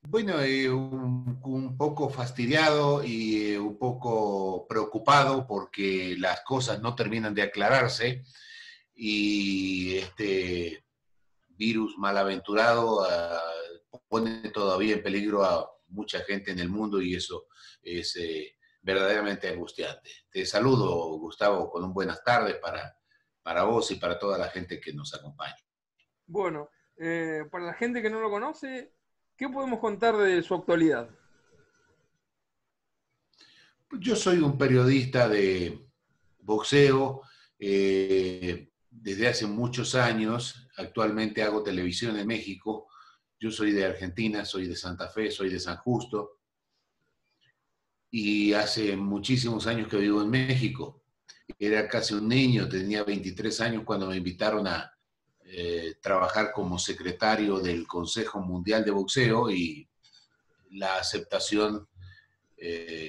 Bueno, un poco fastidiado y un poco preocupado porque las cosas no terminan de aclararse y este virus malaventurado pone todavía en peligro a mucha gente en el mundo y eso es verdaderamente angustiante. Te saludo, Gustavo, con un buenas tardes para vos y para toda la gente que nos acompaña. Bueno, para la gente que no lo conoce, ¿qué podemos contar de su actualidad? Yo soy un periodista de boxeo desde hace muchos años. Actualmente hago televisión en México. Yo soy de Argentina, soy de Santa Fe, soy de San Justo y hace muchísimos años que vivo en México. Era casi un niño, tenía 23 años cuando me invitaron a trabajar como secretario del Consejo Mundial de Boxeo y la aceptación eh,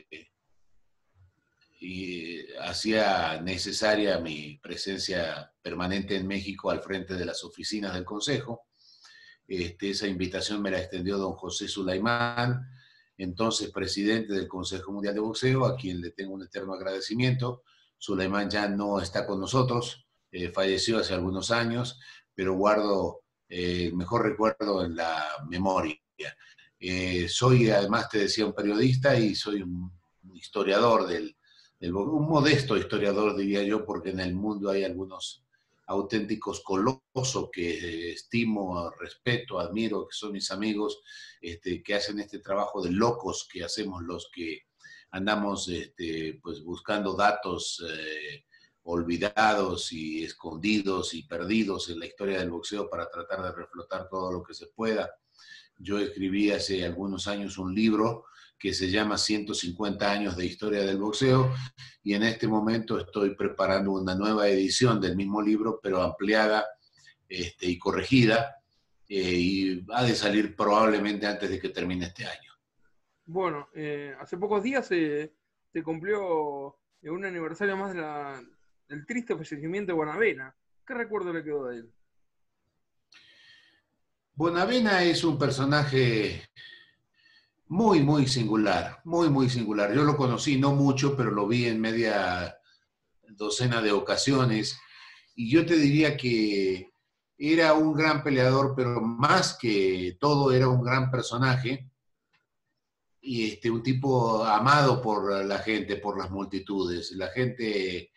y hacía necesaria mi presencia permanente en México al frente de las oficinas del Consejo. Esa invitación me la extendió don José Sulaimán, entonces presidente del Consejo Mundial de Boxeo, a quien le tengo un eterno agradecimiento. Sulaimán ya no está con nosotros, falleció hace algunos años, pero guardo el mejor recuerdo en la memoria. Soy, además te decía, un periodista y soy un historiador un modesto historiador, diría yo, porque en el mundo hay algunos auténticos colosos que estimo, respeto, admiro, que son mis amigos, que hacen este trabajo de locos que hacemos los que andamos pues buscando datos olvidados y escondidos y perdidos en la historia del boxeo para tratar de reflotar todo lo que se pueda. Yo escribí hace algunos años un libro que se llama 150 años de historia del boxeo y en este momento estoy preparando una nueva edición del mismo libro, pero ampliada y corregida, y ha de salir probablemente antes de que termine este año. Bueno, hace pocos días se cumplió un aniversario más del triste fallecimiento de Bonavena. ¿Qué recuerdo le quedó de él? Bonavena es un personaje muy, muy singular, muy, muy singular. Yo lo conocí no mucho, pero lo vi en media docena de ocasiones y yo te diría que era un gran peleador, pero más que todo era un gran personaje y un tipo amado por la gente, por las multitudes. La gente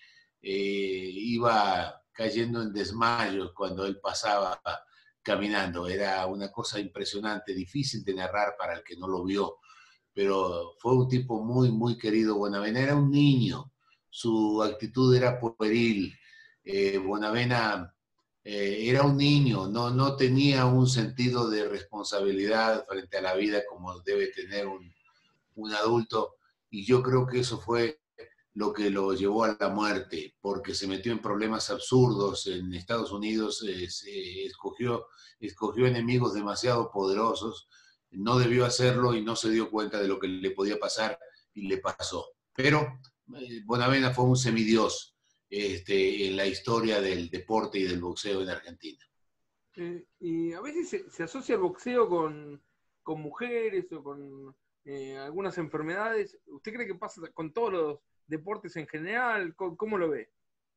iba cayendo en desmayos cuando él pasaba caminando. Era una cosa impresionante, difícil de narrar para el que no lo vio, pero fue un tipo muy, muy querido. Bonavena era un niño, su actitud era pueril. Bonavena era un niño, no tenía un sentido de responsabilidad frente a la vida como debe tener un adulto, y yo creo que eso fue lo que lo llevó a la muerte, porque se metió en problemas absurdos en Estados Unidos, escogió enemigos demasiado poderosos, no debió hacerlo y no se dio cuenta de lo que le podía pasar y le pasó. Pero Bonavena fue un semidios en la historia del deporte y del boxeo en Argentina. Y a veces se asocia el boxeo con mujeres o con algunas enfermedades. ¿Usted cree que pasa con todos los deportes en general? ¿Cómo lo ve?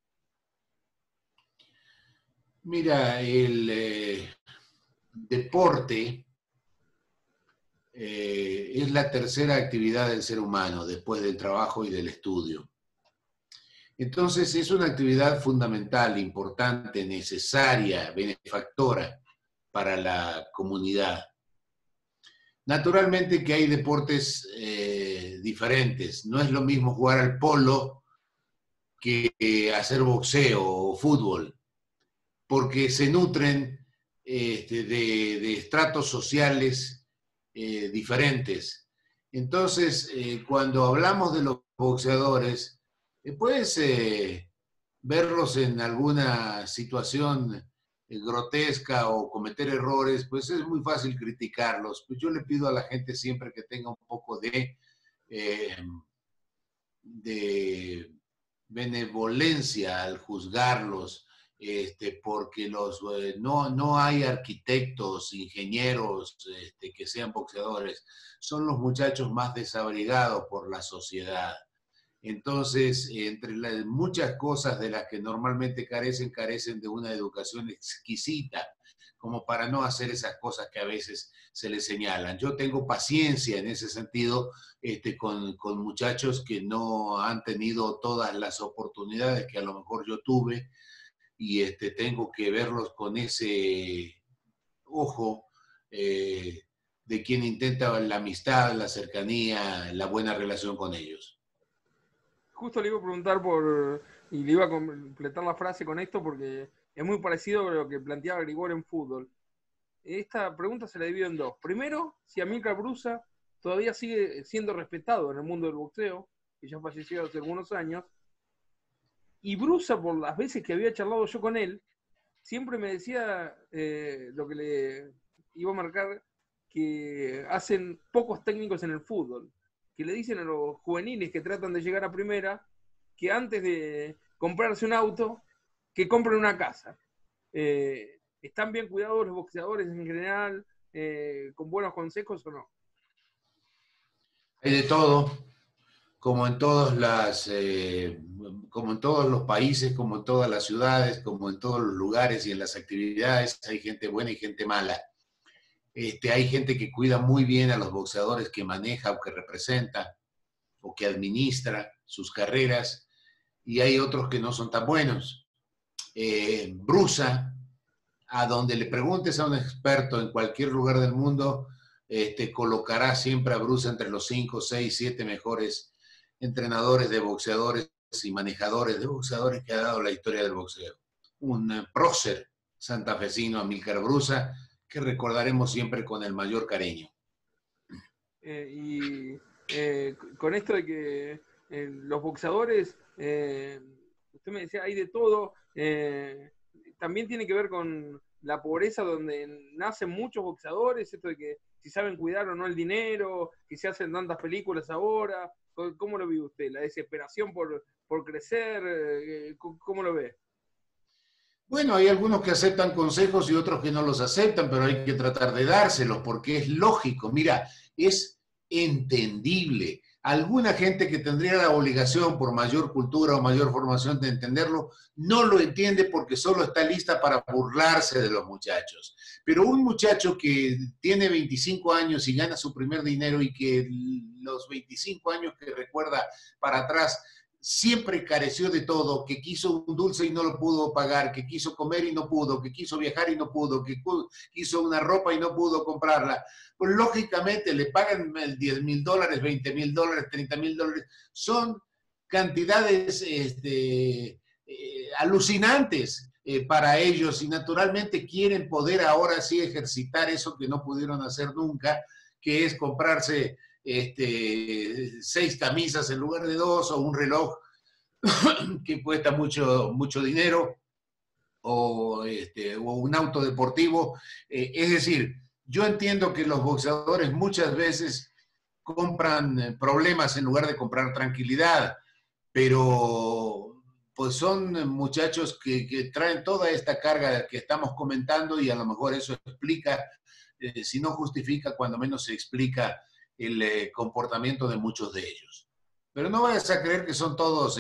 Mira, el deporte es la tercera actividad del ser humano después del trabajo y del estudio. Entonces es una actividad fundamental, importante, necesaria, benefactora para la comunidad. Naturalmente que hay deportes diferentes. No es lo mismo jugar al polo que hacer boxeo o fútbol, porque se nutren de estratos sociales diferentes. Entonces, cuando hablamos de los boxeadores, puedes verlos en alguna situación grotesca o cometer errores, pues es muy fácil criticarlos. Pues yo le pido a la gente siempre que tenga un poco eh, de benevolencia al juzgarlos, porque no hay arquitectos, ingenieros que sean boxeadores, son los muchachos más desabrigados por la sociedad. Entonces, entre las muchas cosas de las que normalmente carecen de una educación exquisita, como para no hacer esas cosas que a veces se les señalan. Yo tengo paciencia en ese sentido con muchachos que no han tenido todas las oportunidades que a lo mejor yo tuve, y tengo que verlos con ese ojo de quien intenta la amistad, la cercanía, la buena relación con ellos. Justo le iba a preguntar y le iba a completar la frase con esto porque es muy parecido a lo que planteaba Grigor en fútbol. Esta pregunta se la divido en dos. Primero, si Amílcar Brusa todavía sigue siendo respetado en el mundo del boxeo, que ya falleció hace algunos años, y Brusa, por las veces que había charlado yo con él, siempre me decía lo que le iba a marcar, que hacen pocos técnicos en el fútbol, que le dicen a los juveniles que tratan de llegar a primera, que antes de comprarse un auto, que compren una casa. ¿Están bien cuidados los boxeadores en general, con buenos consejos o no? Hay de todo, como en como en todos los países, como en todas las ciudades, como en todos los lugares y en las actividades, hay gente buena y gente mala. Hay gente que cuida muy bien a los boxeadores que maneja o que representa o que administra sus carreras, y hay otros que no son tan buenos. Brusa, a donde le preguntes a un experto en cualquier lugar del mundo, colocará siempre a Brusa entre los 5, 6, 7 mejores entrenadores de boxeadores y manejadores de boxeadores que ha dado la historia del boxeo. Un prócer santafesino, Amílcar Brusa, que recordaremos siempre con el mayor cariño. Con esto de que los boxeadores, usted me decía, hay de todo, también tiene que ver con la pobreza donde nacen muchos boxeadores, esto de que si saben cuidar o no el dinero, que se hacen tantas películas ahora. ¿Cómo lo vive usted? ¿La desesperación por crecer? ¿Cómo lo ve? Bueno, hay algunos que aceptan consejos y otros que no los aceptan, pero hay que tratar de dárselos porque es lógico. Mira, es entendible. Alguna gente que tendría la obligación por mayor cultura o mayor formación de entenderlo, no lo entiende porque solo está lista para burlarse de los muchachos. Pero un muchacho que tiene 25 años y gana su primer dinero y que los 25 años que recuerda para atrás siempre careció de todo, que quiso un dulce y no lo pudo pagar, que quiso comer y no pudo, que quiso viajar y no pudo, que quiso una ropa y no pudo comprarla, pues lógicamente le pagan $10,000, $20,000, $30,000, son cantidades alucinantes para ellos, y naturalmente quieren poder ahora sí ejercitar eso que no pudieron hacer nunca, que es comprarse 6 camisas en lugar de 2, o un reloj que cuesta mucho dinero, o un auto deportivo. Es decir, yo entiendo que los boxeadores muchas veces compran problemas en lugar de comprar tranquilidad, pero pues son muchachos que traen toda esta carga que estamos comentando, y a lo mejor eso explica, si no justifica, cuando menos se explica el comportamiento de muchos de ellos. Pero no vayas a creer que son todos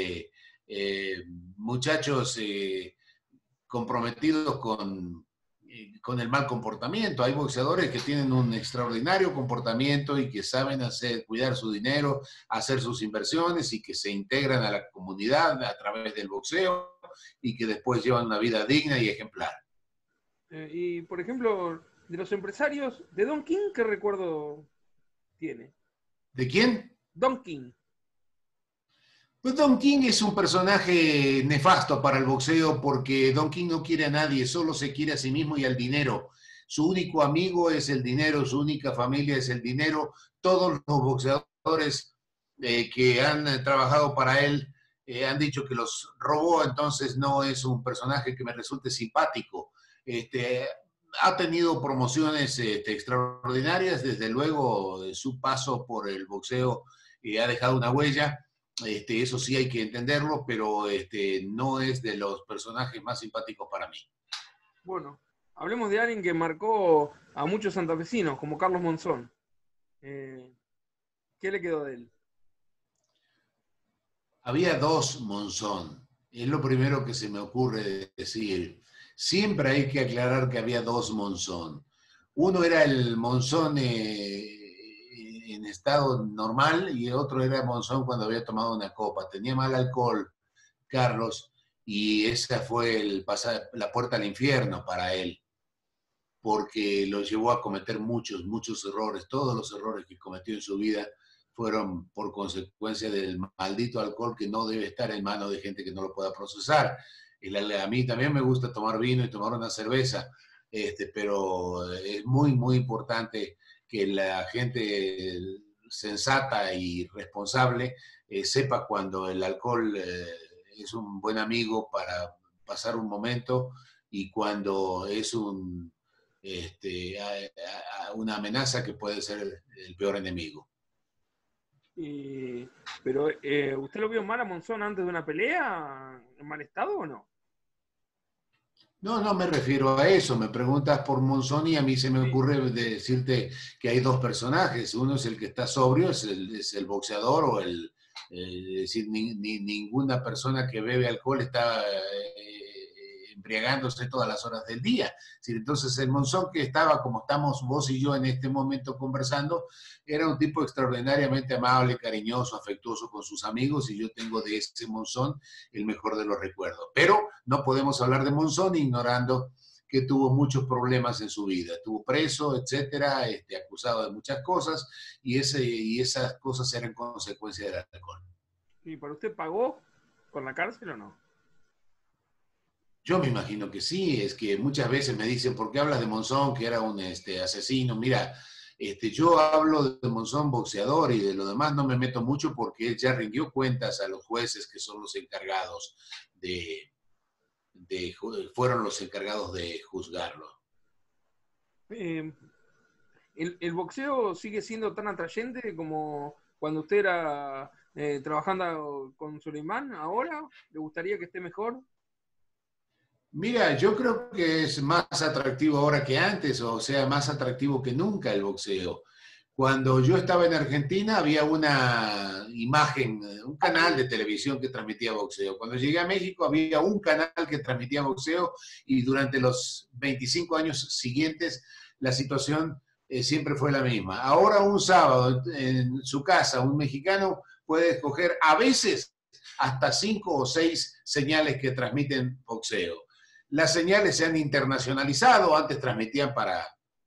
muchachos comprometidos con el mal comportamiento. Hay boxeadores que tienen un extraordinario comportamiento y que saben cuidar su dinero, hacer sus inversiones, y que se integran a la comunidad a través del boxeo, y que después llevan una vida digna y ejemplar. Y por ejemplo, de los empresarios, de Don King, ¿qué recuerdo tiene? ¿De quién? Don King. Pues Don King es un personaje nefasto para el boxeo, porque Don King no quiere a nadie, solo se quiere a sí mismo y al dinero. Su único amigo es el dinero, su única familia es el dinero. Todos los boxeadores que han trabajado para él han dicho que los robó, entonces no es un personaje que me resulte simpático. Ha tenido promociones extraordinarias, desde luego su paso por el boxeo ha dejado una huella, Eso sí hay que entenderlo, pero no es de los personajes más simpáticos para mí. Bueno, hablemos de alguien que marcó a muchos santafesinos, como Carlos Monzón. ¿Qué le quedó de él? Había dos Monzón. Es lo primero que se me ocurre decir. Siempre hay que aclarar que había dos Monzón. Uno era el Monzón en estado normal y el otro era Monzón cuando había tomado una copa. Tenía mal alcohol, Carlos, y esa fue la puerta al infierno para él, porque lo llevó a cometer muchos, muchos errores. Todos los errores que cometió en su vida fueron por consecuencia del maldito alcohol que no debe estar en manos de gente que no lo pueda procesar. A mí también me gusta tomar vino y tomar una cerveza, pero es muy, muy importante que la gente sensata y responsable sepa cuando el alcohol es un buen amigo para pasar un momento y cuando es una amenaza que puede ser el peor enemigo. Pero, ¿usted lo vio mal a Monzón antes de una pelea? ¿En mal estado o no? No, no me refiero a eso. Me preguntas por Monzón y a mí se me ocurre decirte que hay dos personajes. Uno es el que está sobrio, es el boxeador o es decir, ninguna persona que bebe alcohol está embriagándose todas las horas del día. Entonces el Monzón que estaba, como estamos vos y yo en este momento conversando, era un tipo extraordinariamente amable, cariñoso, afectuoso con sus amigos y yo tengo de ese Monzón el mejor de los recuerdos. Pero no podemos hablar de Monzón ignorando que tuvo muchos problemas en su vida. Estuvo preso, etcétera, acusado de muchas cosas y esas cosas eran consecuencia del alcohol. ¿Y para usted pagó con la cárcel o no? Yo me imagino que sí, es que muchas veces me dicen, ¿por qué hablas de Monzón, que era un asesino? Mira, yo hablo de Monzón boxeador y de lo demás no me meto mucho porque él ya rindió cuentas a los jueces que son los encargados fueron los encargados de juzgarlo. ¿El boxeo sigue siendo tan atrayente como cuando usted era trabajando con Suleimán ahora? ¿Le gustaría que esté mejor? Mira, yo creo que es más atractivo ahora que antes, o sea, más atractivo que nunca el boxeo. Cuando yo estaba en Argentina había una imagen, un canal de televisión que transmitía boxeo. Cuando llegué a México había un canal que transmitía boxeo y durante los 25 años siguientes la situación siempre fue la misma. Ahora un sábado en su casa un mexicano puede escoger a veces hasta 5 o 6 señales que transmiten boxeo. Las señales se han internacionalizado, antes transmitían para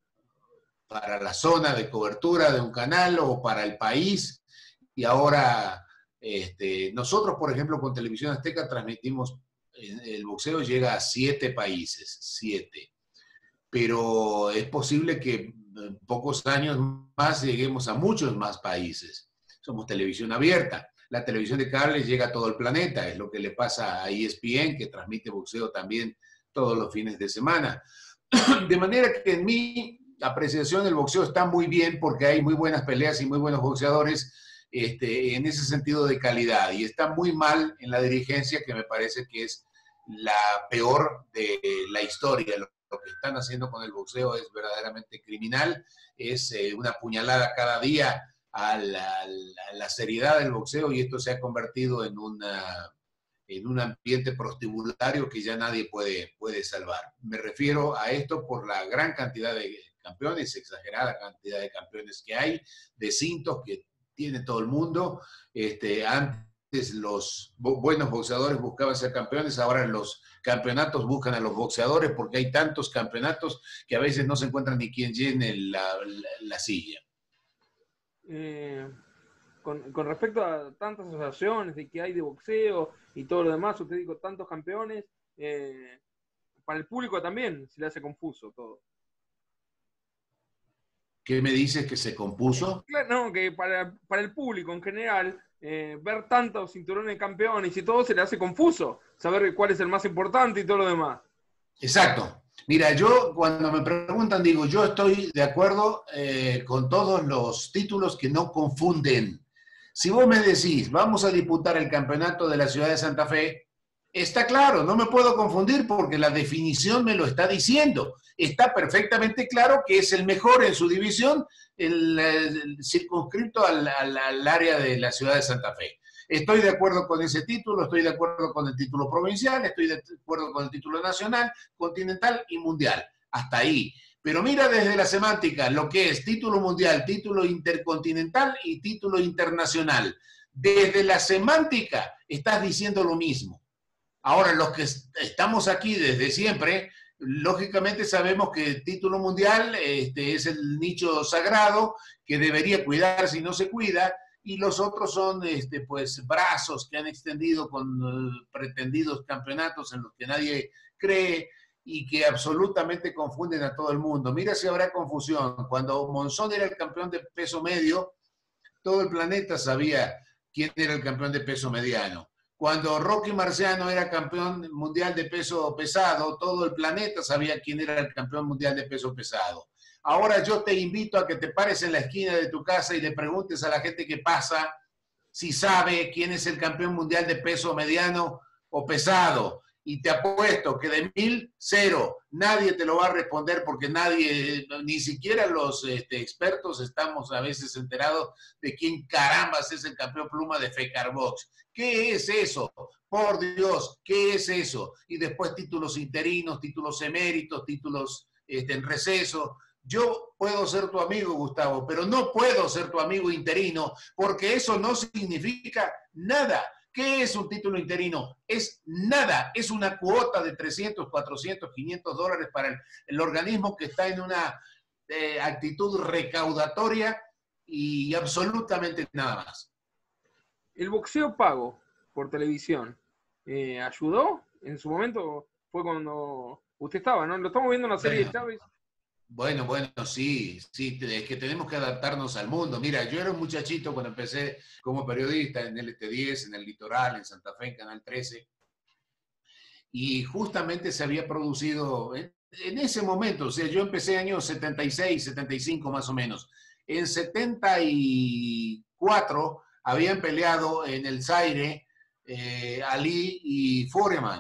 la zona de cobertura de un canal o para el país, y ahora nosotros, por ejemplo, con Televisión Azteca transmitimos, el boxeo llega a 7 países, 7, pero es posible que en pocos años más lleguemos a muchos más países. Somos televisión abierta. La televisión de cable llega a todo el planeta, es lo que le pasa a ESPN, que transmite boxeo también todos los fines de semana. De manera que en mi apreciación el boxeo está muy bien porque hay muy buenas peleas y muy buenos boxeadores en ese sentido de calidad. Y está muy mal en la dirigencia, que me parece que es la peor de la historia. Lo que están haciendo con el boxeo es verdaderamente criminal. Es una puñalada cada día a la seriedad del boxeo y esto se ha convertido en un ambiente prostibulario que ya nadie puede salvar. Me refiero a esto por la gran cantidad de campeones, exagerada cantidad de campeones que hay, de cintos que tiene todo el mundo. Antes los buenos boxeadores buscaban ser campeones, ahora los campeonatos buscan a los boxeadores porque hay tantos campeonatos que a veces no se encuentran ni quien llene la silla. Con respecto a tantas asociaciones de que hay de boxeo y todo lo demás, usted dijo tantos campeones, para el público también se le hace confuso todo. ¿Qué me dices que se compuso? Claro, no, que para el público en general, ver tantos cinturones de campeones y todo se le hace confuso, saber cuál es el más importante y todo lo demás. Exacto. Mira, yo cuando me preguntan digo, yo estoy de acuerdo con todos los títulos que no confunden. Si vos me decís, vamos a disputar el campeonato de la ciudad de Santa Fe, está claro, no me puedo confundir porque la definición me lo está diciendo. Está perfectamente claro que es el mejor en su división, el circunscrito al área de la ciudad de Santa Fe. Estoy de acuerdo con ese título, estoy de acuerdo con el título provincial, estoy de acuerdo con el título nacional, continental y mundial. Hasta ahí. Pero mira desde la semántica lo que es título mundial, título intercontinental y título internacional. Desde la semántica estás diciendo lo mismo. Ahora, los que estamos aquí desde siempre, lógicamente sabemos que el título mundial es el nicho sagrado que debería cuidar si no se cuida, y los otros son pues, brazos que han extendido con pretendidos campeonatos en los que nadie cree y que absolutamente confunden a todo el mundo. Mira si habrá confusión. Cuando Monzón era el campeón de peso medio, todo el planeta sabía quién era el campeón de peso mediano. Cuando Rocky Marciano era campeón mundial de peso pesado, todo el planeta sabía quién era el campeón mundial de peso pesado. Ahora yo te invito a que te pares en la esquina de tu casa y le preguntes a la gente que pasa si sabe quién es el campeón mundial de peso mediano o pesado. Y te apuesto que de 1000, 0. Nadie te lo va a responder porque nadie, ni siquiera los expertos estamos a veces enterados de quién carambas es el campeón pluma de FECARBOX. ¿Qué es eso? Por Dios, ¿qué es eso? Y después títulos interinos, títulos eméritos, títulos en receso. Yo puedo ser tu amigo, Gustavo, pero no puedo ser tu amigo interino porque eso no significa nada. ¿Qué es un título interino? Es nada, es una cuota de 300, 400, 500 dólares para el organismo que está en una actitud recaudatoria y absolutamente nada más. El boxeo pago por televisión, ¿ayudó? En su momento fue cuando usted estaba, ¿no? Lo estamos viendo en la serie de Chávez. Bueno, sí, es que tenemos que adaptarnos al mundo. Mira, yo era un muchachito cuando empecé como periodista en LT10, en El Litoral, en Santa Fe, en Canal 13, y justamente se había producido, en ese momento, o sea, yo empecé años 76, 75 más o menos. En 74 habían peleado en el Zaire Ali y Foreman,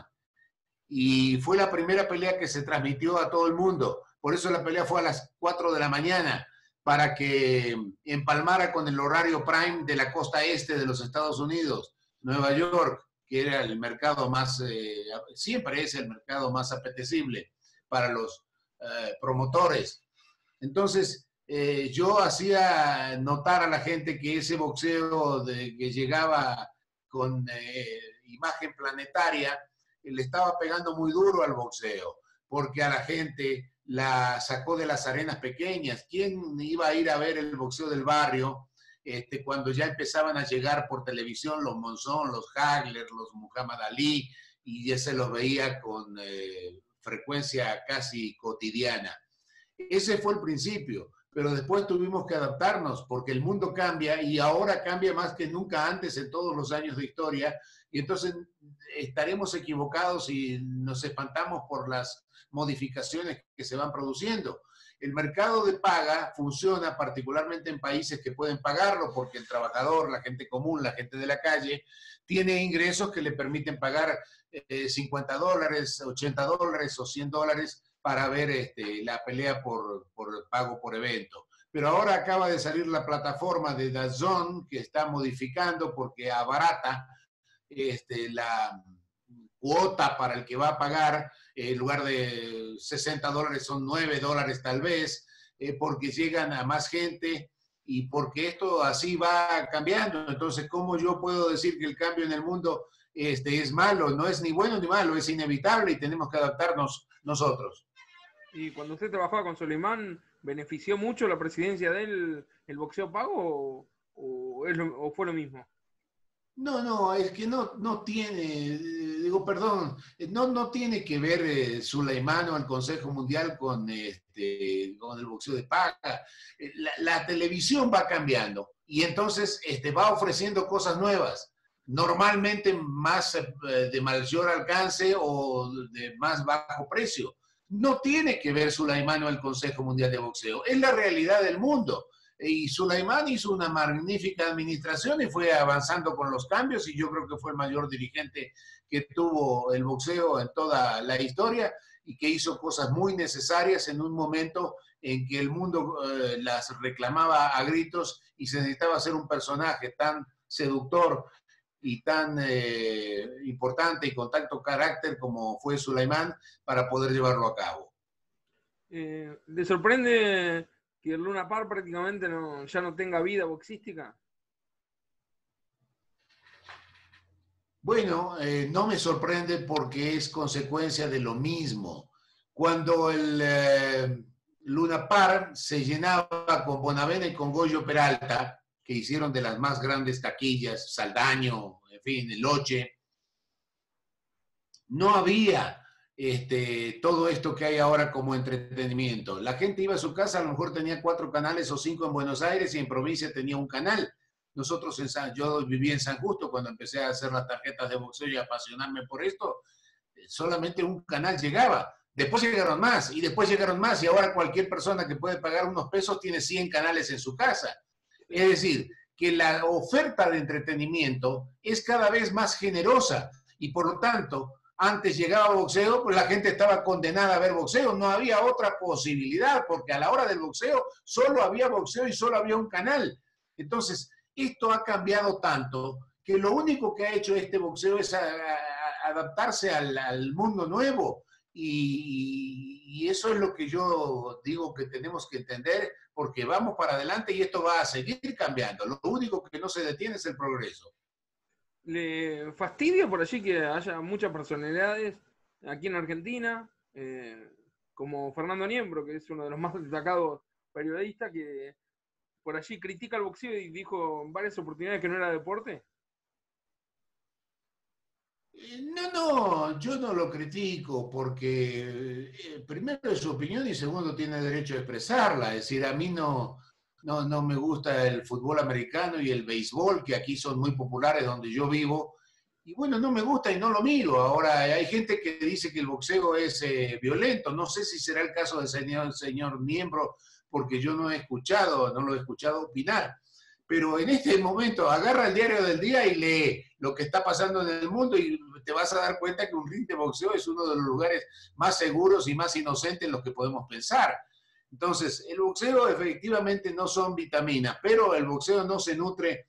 y fue la primera pelea que se transmitió a todo el mundo. Por eso la pelea fue a las 4 de la mañana, para que empalmara con el horario prime de la costa este de los Estados Unidos, Nueva York, que era el mercado más, siempre es el mercado más apetecible para los promotores. Entonces, yo hacía notar a la gente que ese boxeo que llegaba con imagen planetaria, le estaba pegando muy duro al boxeo, porque a la gente la sacó de las arenas pequeñas. ¿Quién iba a ir a ver el boxeo del barrio cuando ya empezaban a llegar por televisión los Monzón, los Hagler, los Muhammad Ali, y ya se los veía con frecuencia casi cotidiana? Ese fue el principio, pero después tuvimos que adaptarnos porque el mundo cambia y ahora cambia más que nunca antes en todos los años de historia, y entonces estaremos equivocados y nos espantamos por las modificaciones que se van produciendo. El mercado de paga funciona particularmente en países que pueden pagarlo porque el trabajador, la gente común, la gente de la calle, tiene ingresos que le permiten pagar 50 dólares, 80 dólares o 100 dólares para ver la pelea por pago por evento. Pero ahora acaba de salir la plataforma de DAZN que está modificando porque abarata la cuota para el que va a pagar. En lugar de 60 dólares son 9 dólares tal vez, porque llegan a más gente y porque esto así va cambiando. Entonces, ¿cómo yo puedo decir que el cambio en el mundo es malo? No es ni bueno ni malo, es inevitable y tenemos que adaptarnos nosotros. Y cuando usted trabajaba con Soleimán, ¿benefició mucho la presidencia de él el boxeo pago o fue lo mismo? No, es que no tiene, digo, perdón, no tiene que ver Sulaimán o el Consejo Mundial con el boxeo de paga. La televisión va cambiando y entonces va ofreciendo cosas nuevas, normalmente más de mayor alcance o de más bajo precio. No tiene que ver Sulaimán o el Consejo Mundial de Boxeo, es la realidad del mundo. Y Sulaimán hizo una magnífica administración y fue avanzando con los cambios, y yo creo que fue el mayor dirigente que tuvo el boxeo en toda la historia, y que hizo cosas muy necesarias en un momento en que el mundo las reclamaba a gritos y se necesitaba ser un personaje tan seductor y tan importante y con tanto carácter como fue Sulaimán para poder llevarlo a cabo. ¿Le sorprende que el Luna Park prácticamente ya no tenga vida boxística? Bueno, no me sorprende porque es consecuencia de lo mismo. Cuando el Luna Park se llenaba con Bonavena y con Goyo Peralta, que hicieron de las más grandes taquillas, Saldaño, en fin, el Loche, no había todo esto que hay ahora como entretenimiento. La gente iba a su casa, a lo mejor tenía 4 canales o 5 en Buenos Aires, y en provincia tenía un canal. Nosotros, yo viví en San Justo cuando empecé a hacer las tarjetas de boxeo y a apasionarme por esto, solamente un canal llegaba. Después llegaron más, y después llegaron más, y ahora cualquier persona que puede pagar unos pesos tiene 100 canales en su casa. Es decir, que la oferta de entretenimiento es cada vez más generosa, y por lo tanto, antes llegaba boxeo, pues la gente estaba condenada a ver boxeo, no había otra posibilidad, porque a la hora del boxeo solo había boxeo y solo había un canal. Entonces, esto ha cambiado tanto que lo único que ha hecho este boxeo es adaptarse al mundo nuevo, y eso es lo que yo digo que tenemos que entender, porque vamos para adelante y esto va a seguir cambiando. Lo único que no se detiene es el progreso. ¿Le fastidia por allí que haya muchas personalidades aquí en Argentina, como Fernando Niembro, que es uno de los más destacados periodistas, que por allí critica el boxeo y dijo en varias oportunidades que no era deporte? No, yo no lo critico porque primero es su opinión y segundo tiene derecho a expresarla. Es decir, a mí no me gusta el fútbol americano y el béisbol, que aquí son muy populares donde yo vivo. Y bueno, no me gusta y no lo miro. Ahora, hay gente que dice que el boxeo es violento. No sé si será el caso del señor Miembro, porque yo no lo he escuchado opinar. Pero en este momento agarra el diario del día y lee lo que está pasando en el mundo, y te vas a dar cuenta que un ring de boxeo es uno de los lugares más seguros y más inocentes en los que podemos pensar. Entonces, el boxeo efectivamente no son vitaminas, pero el boxeo no se nutre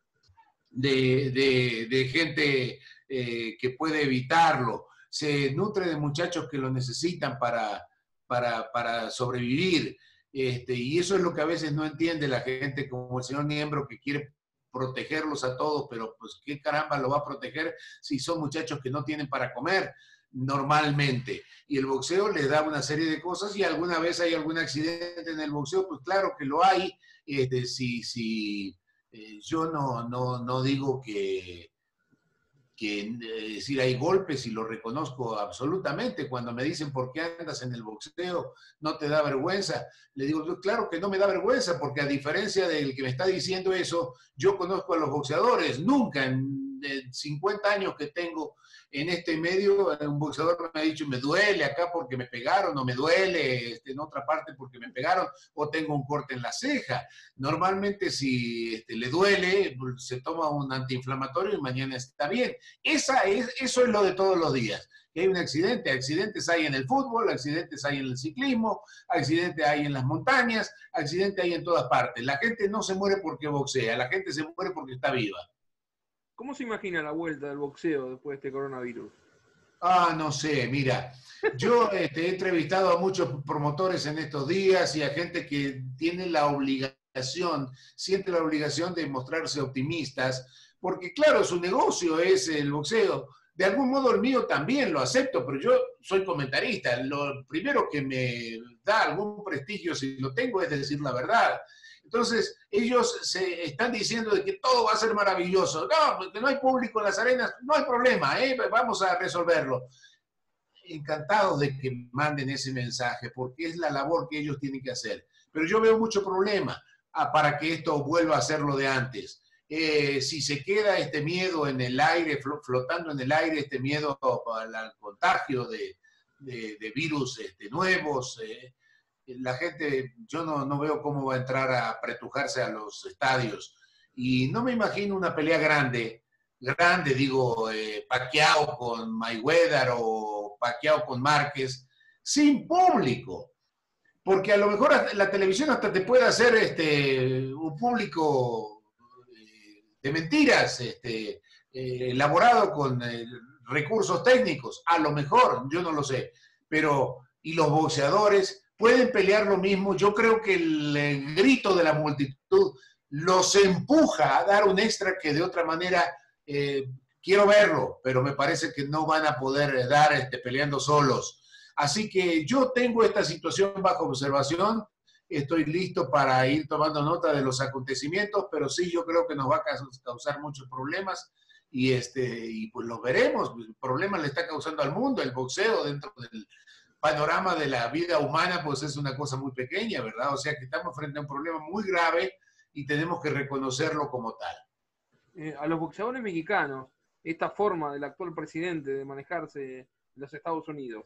de gente que puede evitarlo. Se nutre de muchachos que lo necesitan para sobrevivir. Y eso es lo que a veces no entiende la gente, como el señor Niembro, que quiere protegerlos a todos, pero pues qué caramba lo va a proteger si son muchachos que no tienen para comer normalmente. Y el boxeo les da una serie de cosas, y alguna vez hay algún accidente en el boxeo, pues claro que lo hay. Yo no digo que decir, hay golpes, y lo reconozco absolutamente. Cuando me dicen por qué andas en el boxeo, no te da vergüenza, le digo, claro que no me da vergüenza, porque a diferencia del que me está diciendo eso, yo conozco a los boxeadores. Nunca en 50 años que tengo en este medio, un boxeador me ha dicho, me duele acá porque me pegaron, o me duele en otra parte porque me pegaron, o tengo un corte en la ceja. Normalmente si le duele, se toma un antiinflamatorio y mañana está bien. Eso es lo de todos los días. Que hay un accidente, accidentes hay en el fútbol, accidentes hay en el ciclismo, accidentes hay en las montañas, accidentes hay en todas partes. La gente no se muere porque boxea, la gente se muere porque está viva. ¿Cómo se imagina la vuelta del boxeo después de este coronavirus? No sé, mira, yo he entrevistado a muchos promotores en estos días, y a gente que tiene siente la obligación de mostrarse optimistas, porque claro, su negocio es el boxeo. De algún modo el mío también lo acepto, pero yo soy comentarista. Lo primero que me da algún prestigio, si lo tengo, es decir la verdad. Entonces, ellos se están diciendo de que todo va a ser maravilloso. No, que no hay público en las arenas, no hay problema, vamos a resolverlo. Encantados de que manden ese mensaje, porque es la labor que ellos tienen que hacer. Pero yo veo mucho problema para que esto vuelva a ser lo de antes. Si se queda este miedo en el aire, flotando en el aire, este miedo al contagio de virus nuevos, la gente, yo no veo cómo va a entrar a apretujarse a los estadios. Y no me imagino una pelea grande, digo, Pacquiao con Mayweather o Pacquiao con Márquez, sin público. Porque a lo mejor la televisión hasta te puede hacer un público de mentiras, elaborado con recursos técnicos, a lo mejor, yo no lo sé, pero y los boxeadores pueden pelear lo mismo. Yo creo que el grito de la multitud los empuja a dar un extra que de otra manera quiero verlo, pero me parece que no van a poder dar peleando solos. Así que yo tengo esta situación bajo observación, estoy listo para ir tomando nota de los acontecimientos, pero sí yo creo que nos va a causar muchos problemas y pues los veremos. El problema le está causando al mundo, el boxeo dentro del panorama de la vida humana, pues es una cosa muy pequeña, ¿verdad? O sea que estamos frente a un problema muy grave y tenemos que reconocerlo como tal. A los boxeadores mexicanos, esta forma del actual presidente de manejarse en los Estados Unidos,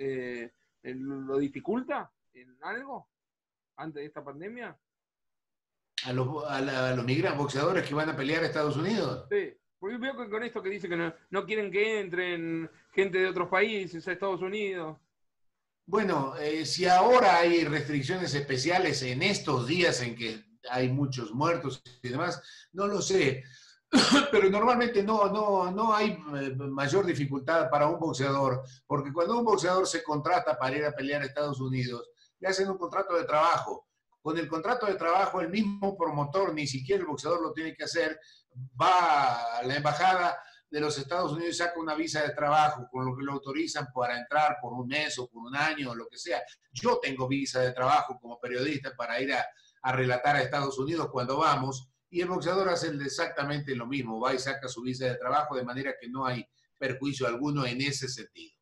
¿lo dificulta en algo antes de esta pandemia? ¿A los migrantes boxeadores que van a pelear a Estados Unidos? Sí, porque veo que con esto que dice que no quieren que entren gente de otros países a Estados Unidos. Bueno, si ahora hay restricciones especiales en estos días en que hay muchos muertos y demás, no lo sé, pero normalmente no hay mayor dificultad para un boxeador, porque cuando un boxeador se contrata para ir a pelear a Estados Unidos, le hacen un contrato de trabajo. Con el contrato de trabajo, el mismo promotor, ni siquiera el boxeador lo tiene que hacer, va a la embajada de los Estados Unidos y saca una visa de trabajo, con lo que lo autorizan para entrar por un mes o por un año o lo que sea. Yo tengo visa de trabajo como periodista para ir a relatar a Estados Unidos cuando vamos, y el boxeador hace exactamente lo mismo, va y saca su visa de trabajo, de manera que no hay perjuicio alguno en ese sentido.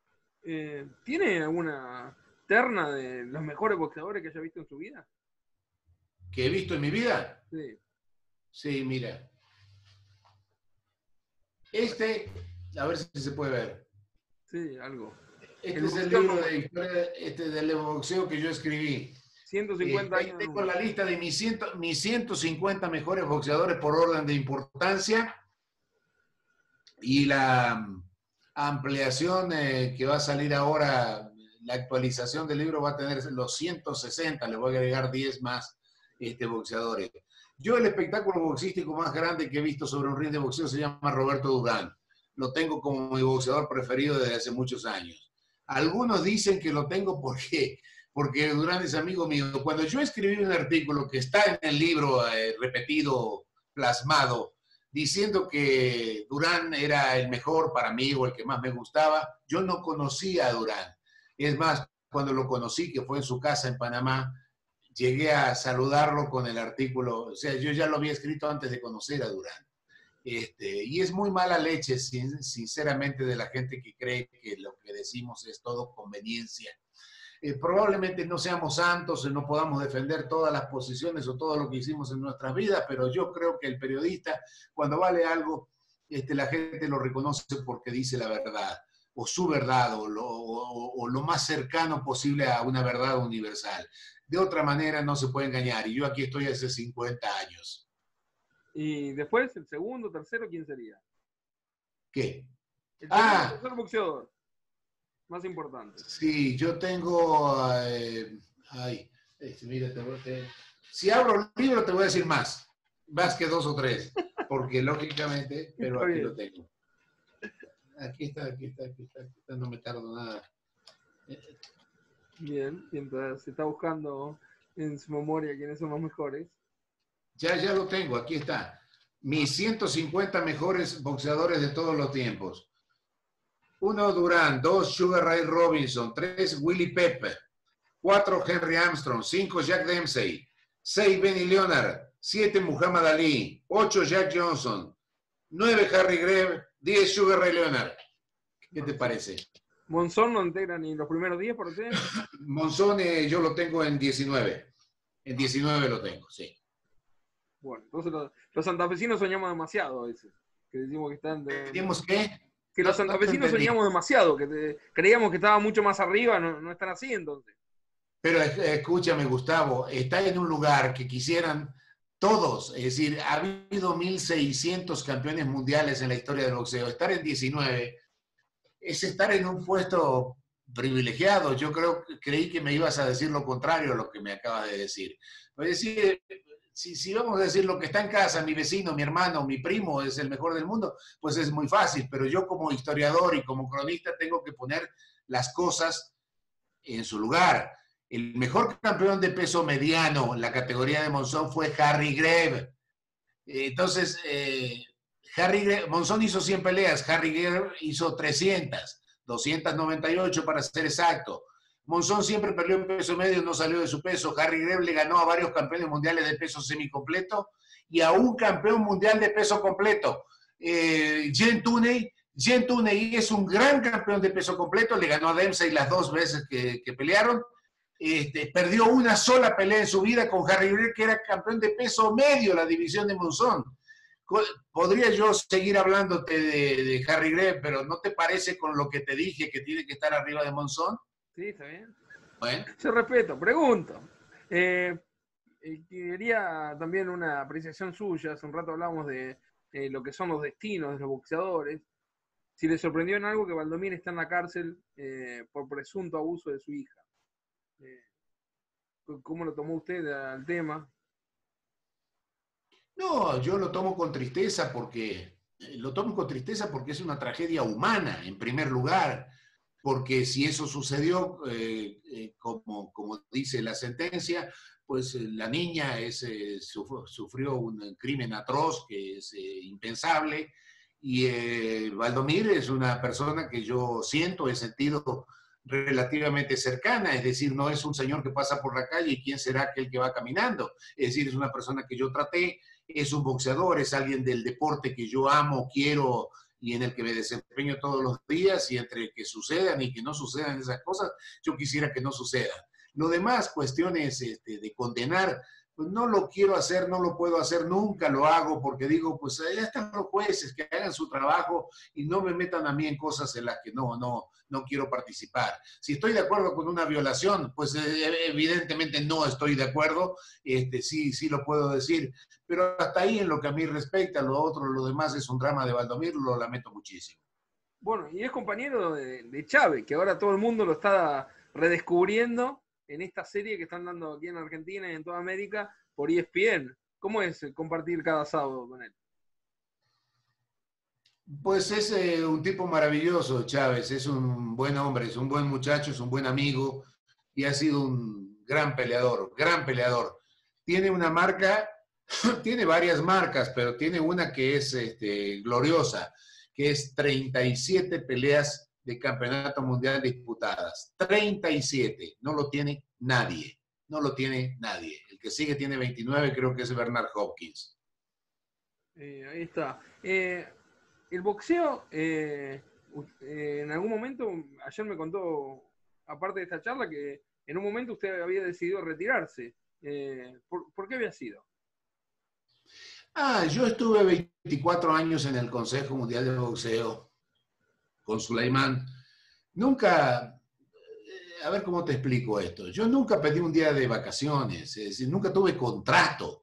¿Tiene alguna terna de los mejores boxeadores que haya visto en su vida? ¿Que he visto en mi vida? Sí. Sí, mira. A ver si se puede ver. Sí, algo. Este es el libro de historia del boxeo que yo escribí. 150 años. Tengo la lista de mis 150 mejores boxeadores por orden de importancia y la ampliación que va a salir ahora, la actualización del libro va a tener los 160, le voy a agregar 10 más boxeadores. Yo el espectáculo boxístico más grande que he visto sobre un ring de boxeo se llama Roberto Durán. Lo tengo como mi boxeador preferido desde hace muchos años. Algunos dicen que lo tengo porque Durán es amigo mío. Cuando yo escribí un artículo que está en el libro repetido, plasmado, diciendo que Durán era el mejor para mí o el que más me gustaba, yo no conocía a Durán. Es más, cuando lo conocí, que fue en su casa en Panamá, llegué a saludarlo con el artículo, o sea, yo ya lo había escrito antes de conocer a Durán. Y es muy mala leche, sinceramente, de la gente que cree que lo que decimos es todo conveniencia. Probablemente no seamos santos y no podamos defender todas las posiciones o todo lo que hicimos en nuestras vidas, pero yo creo que el periodista, cuando vale algo, la gente lo reconoce porque dice la verdad, o su verdad, o lo más cercano posible a una verdad universal. De otra manera no se puede engañar, y yo aquí estoy hace 50 años. ¿Y después, el segundo, tercero, quién sería? ¿Qué? El tercer boxeador más importante. Sí, yo tengo... mira, si abro el libro te voy a decir más que 2 o 3, porque lógicamente, pero aquí lo tengo. Aquí está, no me tardo nada. Bien, mientras se está buscando en su memoria quiénes son los mejores. Ya lo tengo, aquí está. Mis 150 mejores boxeadores de todos los tiempos. 1, Durán. 2, Sugar Ray Robinson. 3, Willie Pep. 4, Henry Armstrong. 5, Jack Dempsey. 6, Benny Leonard. 7, Muhammad Ali. 8, Jack Johnson. 9, Harry Greb. 10, Sugar Ray Leonard. ¿Qué te parece? ¿Monzón no integra ni los primeros 10 por usted? Monzón yo lo tengo en 19. En 19 lo tengo, sí. Bueno, entonces los santafesinos soñamos demasiado a veces. Que decimos que están ¿Decimos qué? Que los santafesinos soñamos demasiado, que creíamos que estaba mucho más arriba, no están así entonces. Pero escúchame, Gustavo, está en un lugar que quisieran todos, es decir, ha habido 1.600 campeones mundiales en la historia del boxeo. Estar en 19 es estar en un puesto privilegiado. Yo creí que me ibas a decir lo contrario a lo que me acabas de decir. Es decir, si vamos a decir lo que está en casa, mi vecino, mi hermano, mi primo es el mejor del mundo, pues es muy fácil, pero yo como historiador y como cronista tengo que poner las cosas en su lugar. El mejor campeón de peso mediano en la categoría de Monzón fue Harry Greb. Entonces, Monzón hizo 100 peleas, Harry Greb hizo 300, 298 para ser exacto. Monzón siempre peleó en peso medio, no salió de su peso. Harry Greb le ganó a varios campeones mundiales de peso semicompleto y a un campeón mundial de peso completo. Jen Tunney es un gran campeón de peso completo, le ganó a Dempsey las 2 veces que pelearon. Perdió una sola pelea en su vida con Harry Greb, que era campeón de peso medio, la división de Monzón. Podría yo seguir hablándote de Harry Greb, pero ¿no te parece con lo que te dije que tiene que estar arriba de Monzón? Sí, está bien. Bueno. Yo respeto, pregunto. Quería también una apreciación suya. Hace un rato hablamos de lo que son los destinos de los boxeadores. Si le sorprendió en algo que Valdomir está en la cárcel por presunto abuso de su hija. ¿Cómo lo tomó usted al tema? No, yo lo tomo con tristeza porque es una tragedia humana, en primer lugar, porque si eso sucedió, como dice la sentencia, pues la niña sufrió un crimen atroz que es impensable, y Valdomir es una persona que yo he sentido relativamente cercana, es decir, no es un señor que pasa por la calle y quién será aquel que va caminando, es decir, es una persona que yo traté, es un boxeador, es alguien del deporte que yo amo, quiero y en el que me desempeño todos los días, y entre que sucedan y que no sucedan esas cosas, yo quisiera que no sucedan. Lo demás, cuestiones de condenar, pues no lo quiero hacer, no lo puedo hacer, nunca lo hago, porque digo, pues allá están los jueces, que hagan su trabajo y no me metan a mí en cosas en las que no quiero participar. Si estoy de acuerdo con una violación, pues evidentemente no estoy de acuerdo, sí lo puedo decir, pero hasta ahí en lo que a mí respecta, lo demás es un drama de Valdomir, lo lamento muchísimo. Bueno, y es compañero de Chávez, que ahora todo el mundo lo está redescubriendo en esta serie que están dando aquí en Argentina y en toda América por ESPN. ¿Cómo es compartir cada sábado con él? Pues es un tipo maravilloso, Chávez, es un buen hombre, es un buen muchacho, es un buen amigo y ha sido un gran peleador, gran peleador. Tiene una marca, tiene varias marcas, pero tiene una que es gloriosa, que es 37 peleas de campeonato mundial disputadas. 37, no lo tiene nadie, no lo tiene nadie. El que sigue tiene 29, creo que es Bernard Hopkins. Ahí está. El boxeo, en algún momento, ayer me contó, aparte de esta charla, que en un momento usted había decidido retirarse. ¿Por qué había sido? Yo estuve 24 años en el Consejo Mundial de Boxeo con Sulaimán. Nunca, a ver cómo te explico esto, yo nunca pedí un día de vacaciones, es decir, nunca tuve contrato.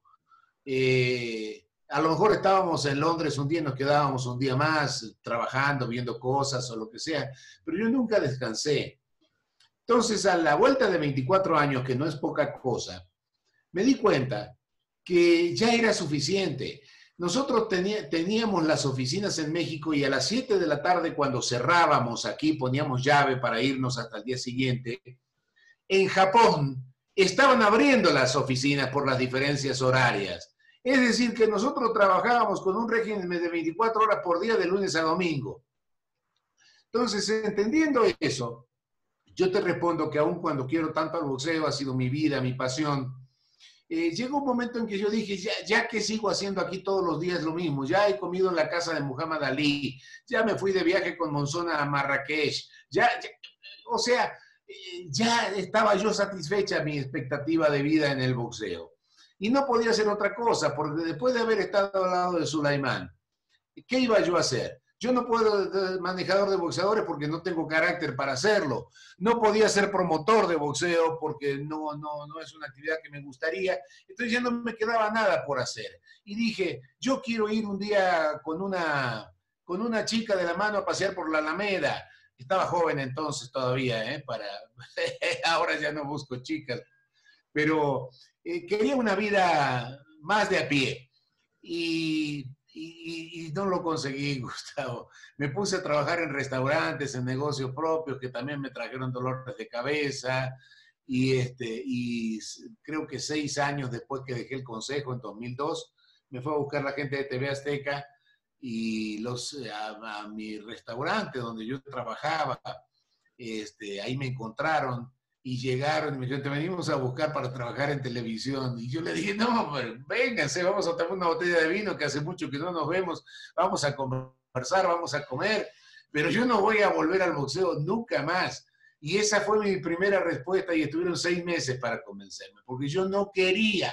A lo mejor estábamos en Londres un día y nos quedábamos un día más trabajando, viendo cosas o lo que sea, pero yo nunca descansé. Entonces, a la vuelta de 24 años, que no es poca cosa, me di cuenta que ya era suficiente. Nosotros teníamos las oficinas en México y a las 7 de la tarde, cuando cerrábamos aquí, poníamos llave para irnos hasta el día siguiente. En Japón estaban abriendo las oficinas por las diferencias horarias. Es decir, que nosotros trabajábamos con un régimen de 24 horas por día de lunes a domingo. Entonces, entendiendo eso, yo te respondo que aun cuando quiero tanto al boxeo, ha sido mi vida, mi pasión, llegó un momento en que yo dije, ya que sigo haciendo aquí todos los días lo mismo, ya he comido en la casa de Muhammad Ali, ya me fui de viaje con Monzón a Marrakech, o sea, ya estaba yo satisfecha mi expectativa de vida en el boxeo. Y no podía hacer otra cosa, porque después de haber estado al lado de Sulaimán, ¿qué iba yo a hacer? Yo no puedo ser manejador de boxeadores porque no tengo carácter para hacerlo. No podía ser promotor de boxeo porque no es una actividad que me gustaría. Entonces ya no me quedaba nada por hacer. Y dije, yo quiero ir un día con una chica de la mano a pasear por la Alameda. Estaba joven entonces todavía, ahora ya no busco chicas, pero quería una vida más de a pie. Y no lo conseguí, Gustavo. Me puse a trabajar en restaurantes, en negocios propios, que también me trajeron dolores de cabeza. Y creo que 6 años después que dejé el consejo, en 2002, me fue a buscar la gente de TV Azteca y a mi restaurante donde yo trabajaba. Ahí me encontraron y llegaron y me dijeron, te venimos a buscar para trabajar en televisión. Y yo le dije, no, pero vénganse, vamos a tomar una botella de vino que hace mucho que no nos vemos, vamos a conversar, vamos a comer, pero yo no voy a volver al boxeo nunca más. Y esa fue mi primera respuesta y estuvieron 6 meses para convencerme, porque yo no quería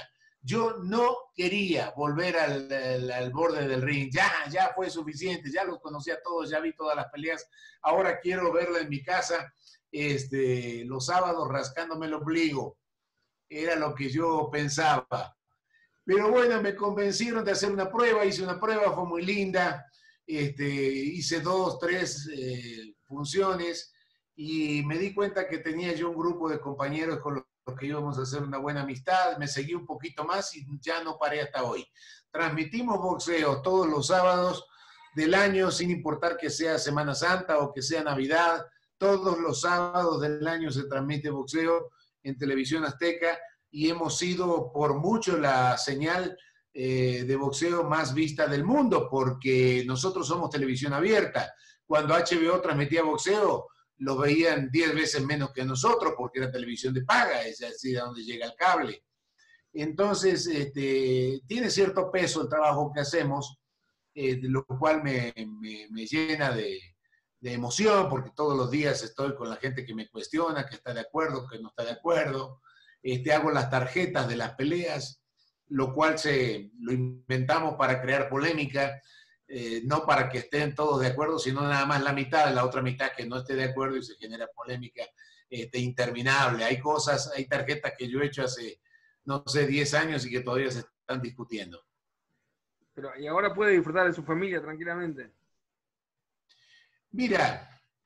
volver al borde del ring. Ya fue suficiente, ya los conocía todos, ya vi todas las peleas, ahora quiero verla en mi casa, los sábados rascándome el ombligo. Era lo que yo pensaba. Pero bueno, me convencieron de hacer una prueba, hice una prueba, fue muy linda, hice 2, 3 funciones y me di cuenta que tenía yo un grupo de compañeros con los que íbamos a hacer una buena amistad, me seguí un poquito más y ya no paré hasta hoy. Transmitimos boxeo todos los sábados del año, sin importar que sea Semana Santa o que sea Navidad, todos los sábados del año se transmite boxeo en Televisión Azteca y hemos sido por mucho la señal de boxeo más vista del mundo, porque nosotros somos televisión abierta. Cuando HBO transmitía boxeo, lo veían 10 veces menos que nosotros, porque era televisión de paga, es así de donde llega el cable. Entonces, tiene cierto peso el trabajo que hacemos, lo cual me llena de emoción, porque todos los días estoy con la gente que me cuestiona, que está de acuerdo, que no está de acuerdo. Hago las tarjetas de las peleas, lo cual lo inventamos para crear polémica, no para que estén todos de acuerdo, sino nada más la mitad, la otra mitad que no esté de acuerdo y se genera polémica interminable. Hay tarjetas que yo he hecho hace, no sé, 10 años y que todavía se están discutiendo. Pero, y ahora puede disfrutar de su familia tranquilamente. Mira,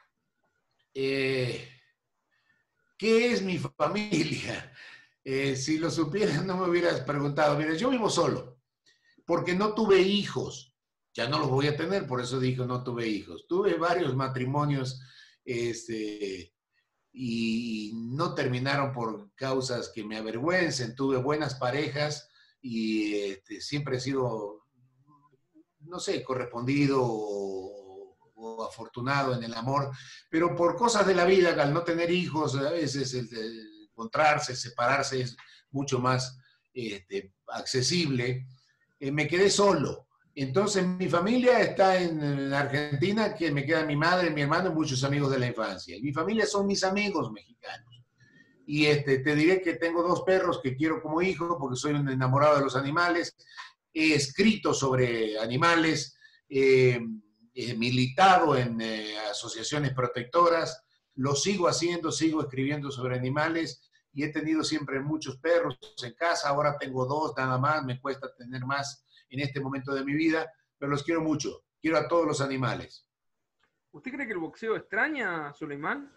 ¿qué es mi familia? Si lo supieras no me hubieras preguntado. Mira, yo vivo solo, porque no tuve hijos. Ya no los voy a tener, por eso dije no tuve hijos. Tuve varios matrimonios y no terminaron por causas que me avergüencen. Tuve buenas parejas y siempre he sido, no sé, correspondido o afortunado en el amor, pero por cosas de la vida, al no tener hijos, a veces encontrarse, separarse es mucho más accesible. Me quedé solo. Entonces mi familia está en Argentina, que me queda mi madre, mi hermano y muchos amigos de la infancia. Y mi familia son mis amigos mexicanos. Y te diré que tengo 2 perros que quiero como hijos porque soy un enamorado de los animales. He escrito sobre animales, he militado en asociaciones protectoras, lo sigo haciendo, sigo escribiendo sobre animales y he tenido siempre muchos perros en casa. Ahora tengo 2 nada más, me cuesta tener más en este momento de mi vida, pero los quiero mucho. Quiero a todos los animales. ¿Usted cree que el boxeo extraña a Soleimán?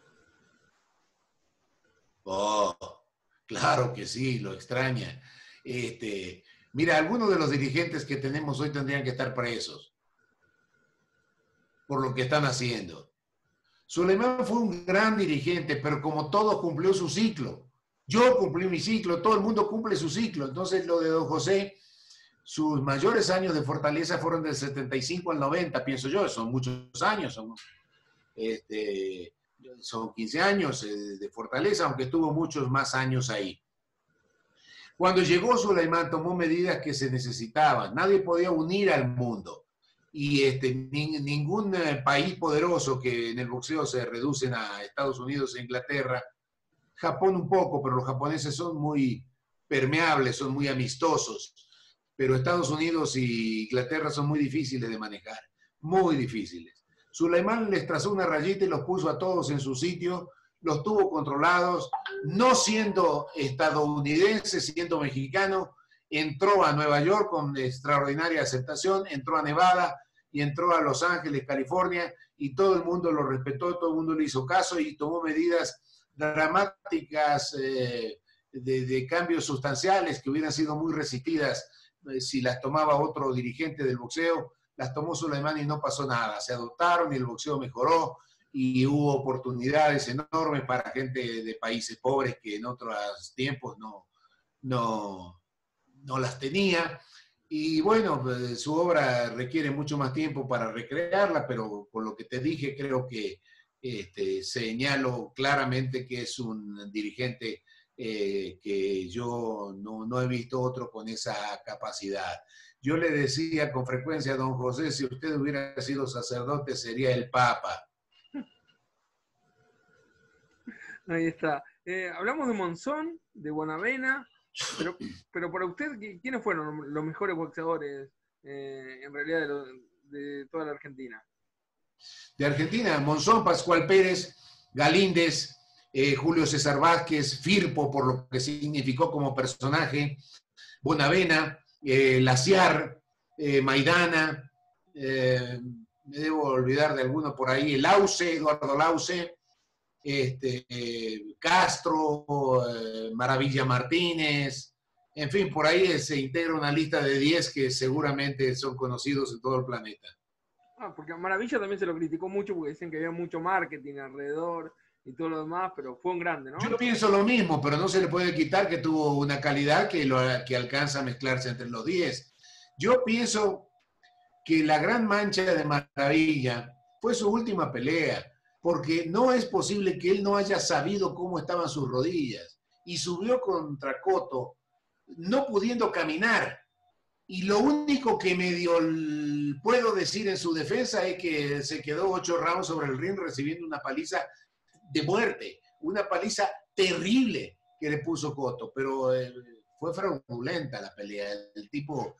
Oh, claro que sí, lo extraña. Mira, algunos de los dirigentes que tenemos hoy tendrían que estar presos por lo que están haciendo. Soleimán fue un gran dirigente, pero como todo cumplió su ciclo. Yo cumplí mi ciclo, todo el mundo cumple su ciclo. Entonces lo de don José, sus mayores años de fortaleza fueron del 75 al 90, pienso yo, son muchos años, son 15 años de fortaleza, aunque tuvo muchos más años ahí. Cuando llegó Soleimán tomó medidas que se necesitaban, nadie podía unir al mundo y ningún país poderoso, que en el boxeo se reducen a Estados Unidos e Inglaterra, Japón un poco, pero los japoneses son muy permeables, son muy amistosos, pero Estados Unidos y Inglaterra son muy difíciles de manejar, muy difíciles. Sulaimán les trazó una rayita y los puso a todos en su sitio, los tuvo controlados, no siendo estadounidense, siendo mexicano, entró a Nueva York con extraordinaria aceptación, entró a Nevada y entró a Los Ángeles, California, y todo el mundo lo respetó, todo el mundo le hizo caso y tomó medidas dramáticas de cambios sustanciales que hubieran sido muy resistidas si las tomaba otro dirigente del boxeo. Las tomó Sulaimán y no pasó nada. Se adoptaron y el boxeo mejoró y hubo oportunidades enormes para gente de países pobres que en otros tiempos no las tenía. Y bueno, su obra requiere mucho más tiempo para recrearla, pero con lo que te dije creo que señalo claramente que es un dirigente que yo no he visto otro con esa capacidad. Yo le decía con frecuencia a don José, si usted hubiera sido sacerdote sería el Papa. Ahí está. Hablamos de Monzón, de Bonavena, pero para usted, ¿quiénes fueron los mejores boxeadores en realidad de toda la Argentina? De Argentina, Monzón, Pascual Pérez, Galíndez, Julio César Vázquez, Firpo, por lo que significó como personaje, Bonavena, Laciar, Maidana, me debo olvidar de alguno por ahí, Lauce, Eduardo Lauce, Castro, Maravilla Martínez, en fin, por ahí se integra una lista de 10 que seguramente son conocidos en todo el planeta. Porque a Maravilla también se lo criticó mucho porque dicen que había mucho marketing alrededor y todo lo demás, pero fue un grande, ¿no? Yo pienso lo mismo, pero no se le puede quitar que tuvo una calidad que alcanza a mezclarse entre los 10. Yo pienso que la gran mancha de Maravilla fue su última pelea, porque no es posible que él no haya sabido cómo estaban sus rodillas y subió contra Cotto no pudiendo caminar. Y lo único que medio puedo decir en su defensa es que se quedó 8 rounds sobre el ring recibiendo una paliza de muerte, una paliza terrible que le puso Cotto, pero fue fraudulenta la pelea. El tipo,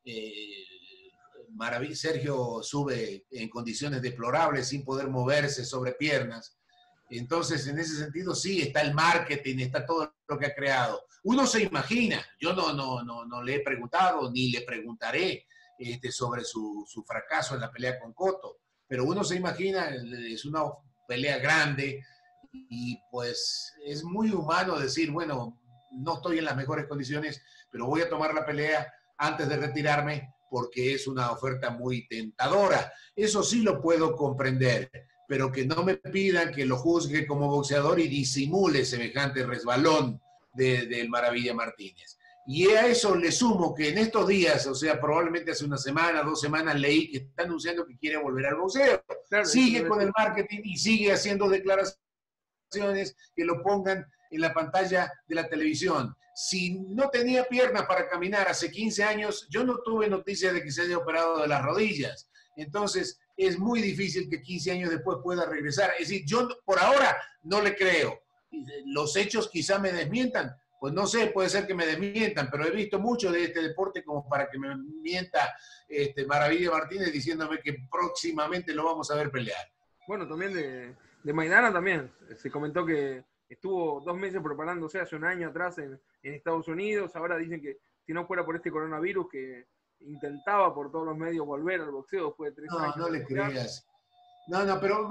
Sergio sube en condiciones deplorables sin poder moverse sobre piernas. Entonces, en ese sentido, sí, está el marketing, está todo lo que ha creado. Uno se imagina, yo no le he preguntado ni le preguntaré sobre su fracaso en la pelea con Cotto, pero uno se imagina, es una pelea grande y pues es muy humano decir, bueno, no estoy en las mejores condiciones, pero voy a tomar la pelea antes de retirarme porque es una oferta muy tentadora. Eso sí lo puedo comprender, pero que no me pidan que lo juzgue como boxeador y disimule semejante resbalón del Maravilla Martínez. Y a eso le sumo que en estos días, o sea, probablemente hace una semana, 2 semanas, leí que está anunciando que quiere volver al boxeo. Claro, sigue con el marketing y sigue haciendo declaraciones que lo pongan en la pantalla de la televisión. Si no tenía piernas para caminar hace 15 años, yo no tuve noticia de que se haya operado de las rodillas. Entonces, es muy difícil que 15 años después pueda regresar. Es decir, yo por ahora no le creo. Los hechos quizá me desmientan. Pues no sé, puede ser que me desmientan, pero he visto mucho de este deporte como para que me mienta Maravilla Martínez diciéndome que próximamente lo vamos a ver pelear. Bueno, también de Maidana también. Se comentó que estuvo 2 meses preparándose hace un año atrás en Estados Unidos. Ahora dicen que si no fuera por este coronavirus que intentaba por todos los medios volver al boxeo después de 3 años. No le creas. No, pero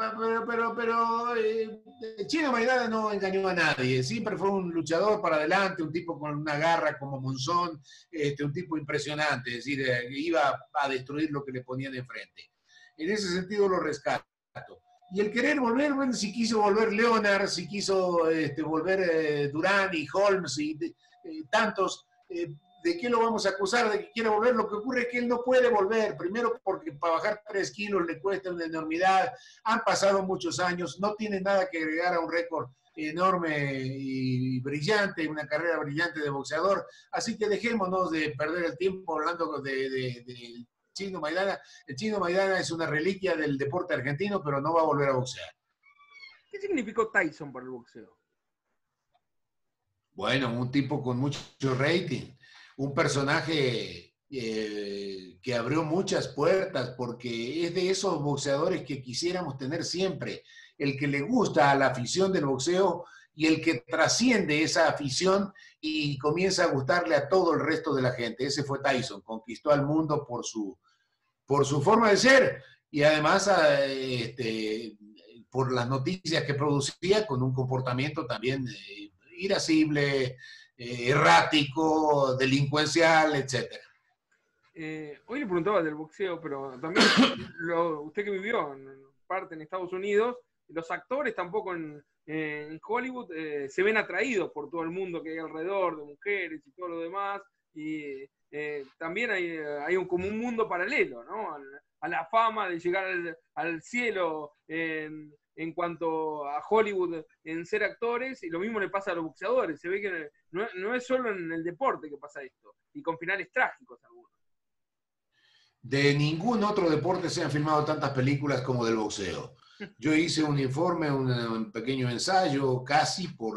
Chino Maidana no engañó a nadie. Siempre fue un luchador para adelante, un tipo con una garra como Monzón, un tipo impresionante. Es decir, iba a destruir lo que le ponían enfrente. En ese sentido lo rescato. Y el querer volver, bueno, si quiso volver Leonard, si quiso volver Durán y Holmes y tantos, ¿de qué lo vamos a acusar de que quiere volver? Lo que ocurre es que él no puede volver, primero porque para bajar 3 kilos le cuesta una enormidad, han pasado muchos años, no tiene nada que agregar a un récord enorme y brillante, una carrera brillante de boxeador, así que dejémonos de perder el tiempo hablando de Chino Maidana. El Chino Maidana es una reliquia del deporte argentino, pero no va a volver a boxear. ¿Qué significó Tyson para el boxeo? Bueno, un tipo con mucho rating, un personaje que que abrió muchas puertas, porque es de esos boxeadores que quisiéramos tener siempre, el que le gusta a la afición del boxeo y el que trasciende esa afición y comienza a gustarle a todo el resto de la gente. Ese fue Tyson, conquistó al mundo por su forma de ser y además por las noticias que producía con un comportamiento también irascible, errático, delincuencial, etcétera. Hoy le preguntaba del boxeo, pero también usted que vivió en parte en Estados Unidos, los actores tampoco en Hollywood se ven atraídos por todo el mundo que hay alrededor, de mujeres y todo lo demás, y también hay como un mundo paralelo, ¿no? A la fama de llegar al cielo en cuanto a Hollywood en ser actores, y lo mismo le pasa a los boxeadores. Se ve que no es solo en el deporte que pasa esto, y con finales trágicos algunos. De ningún otro deporte se han filmado tantas películas como del boxeo. Yo hice un informe, un pequeño ensayo, casi por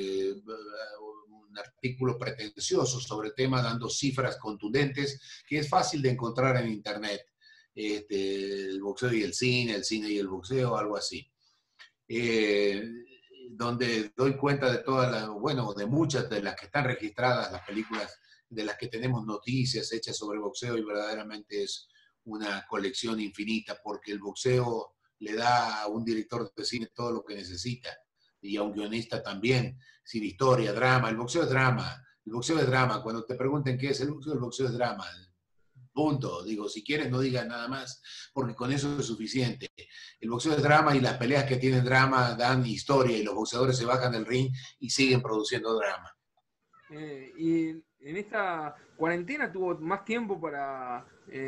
un artículo pretencioso sobre el tema, dando cifras contundentes, que es fácil de encontrar en Internet. El boxeo y el cine y el boxeo, algo así. Donde doy cuenta de todas las, bueno, de muchas de las que están registradas, las películas de las que tenemos noticias hechas sobre el boxeo, y verdaderamente es una colección infinita, porque el boxeo le da a un director de cine todo lo que necesita, y a un guionista también, sin historia, drama. El boxeo es drama, el boxeo es drama. Cuando te pregunten qué es el boxeo es drama. Punto. Digo, si quieres no digas nada más, porque con eso es suficiente. El boxeo es drama y las peleas que tienen drama dan historia y los boxeadores se bajan del ring y siguen produciendo drama. Y en esta cuarentena tuvo más tiempo para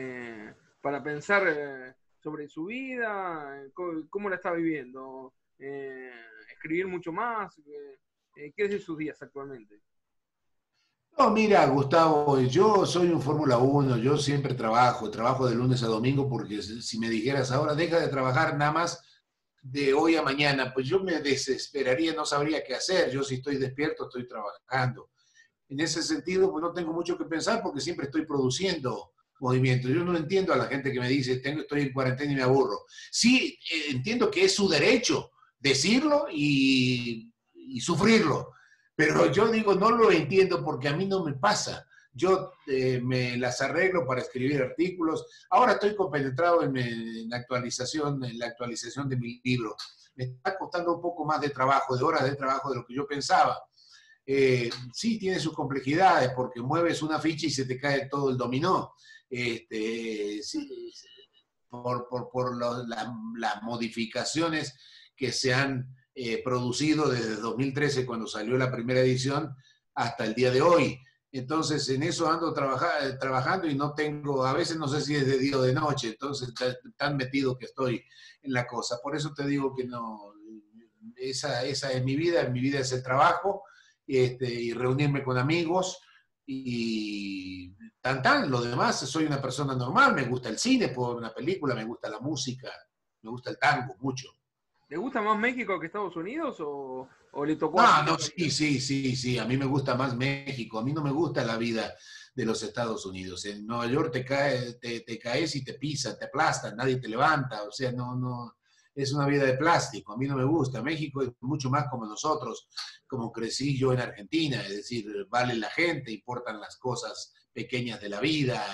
pensar sobre su vida, cómo la está viviendo, escribir mucho más. ¿Qué es de sus días actualmente? No, mira, Gustavo, yo soy un Fórmula 1, yo siempre trabajo de lunes a domingo, porque si me dijeras ahora deja de trabajar nada más de hoy a mañana, pues yo me desesperaría, no sabría qué hacer. Yo si estoy despierto, estoy trabajando. En ese sentido, pues no tengo mucho que pensar porque siempre estoy produciendo movimiento. Yo no entiendo a la gente que me dice, estoy en cuarentena y me aburro. Sí, entiendo que es su derecho decirlo y sufrirlo, pero yo digo, no lo entiendo porque a mí no me pasa. Yo me las arreglo para escribir artículos. Ahora estoy compenetrado en la actualización de mi libro. Me está costando un poco más de trabajo, de horas de trabajo de lo que yo pensaba. Sí, tiene sus complejidades porque mueves una ficha y se te cae todo el dominó. Sí, por las modificaciones que se han producido desde 2013, cuando salió la primera edición, hasta el día de hoy. Entonces, en eso ando trabajando y no tengo, a veces no sé si es de día o de noche, entonces tan metido que estoy en la cosa. Por eso te digo que no, esa es mi vida es el trabajo, y reunirme con amigos, y lo demás, soy una persona normal, me gusta el cine, puedo ver una película, me gusta la música, me gusta el tango, mucho. ¿Le gusta más México que Estados Unidos o le tocó No, así? no, sí, a mí me gusta más México, a mí no me gusta la vida de los Estados Unidos. En Nueva York te caes y te pisan, te aplastan, nadie te levanta, o sea, no, es una vida de plástico, a mí no me gusta. México es mucho más como nosotros, como crecí yo en Argentina, es decir, vale la gente, importan las cosas pequeñas de la vida.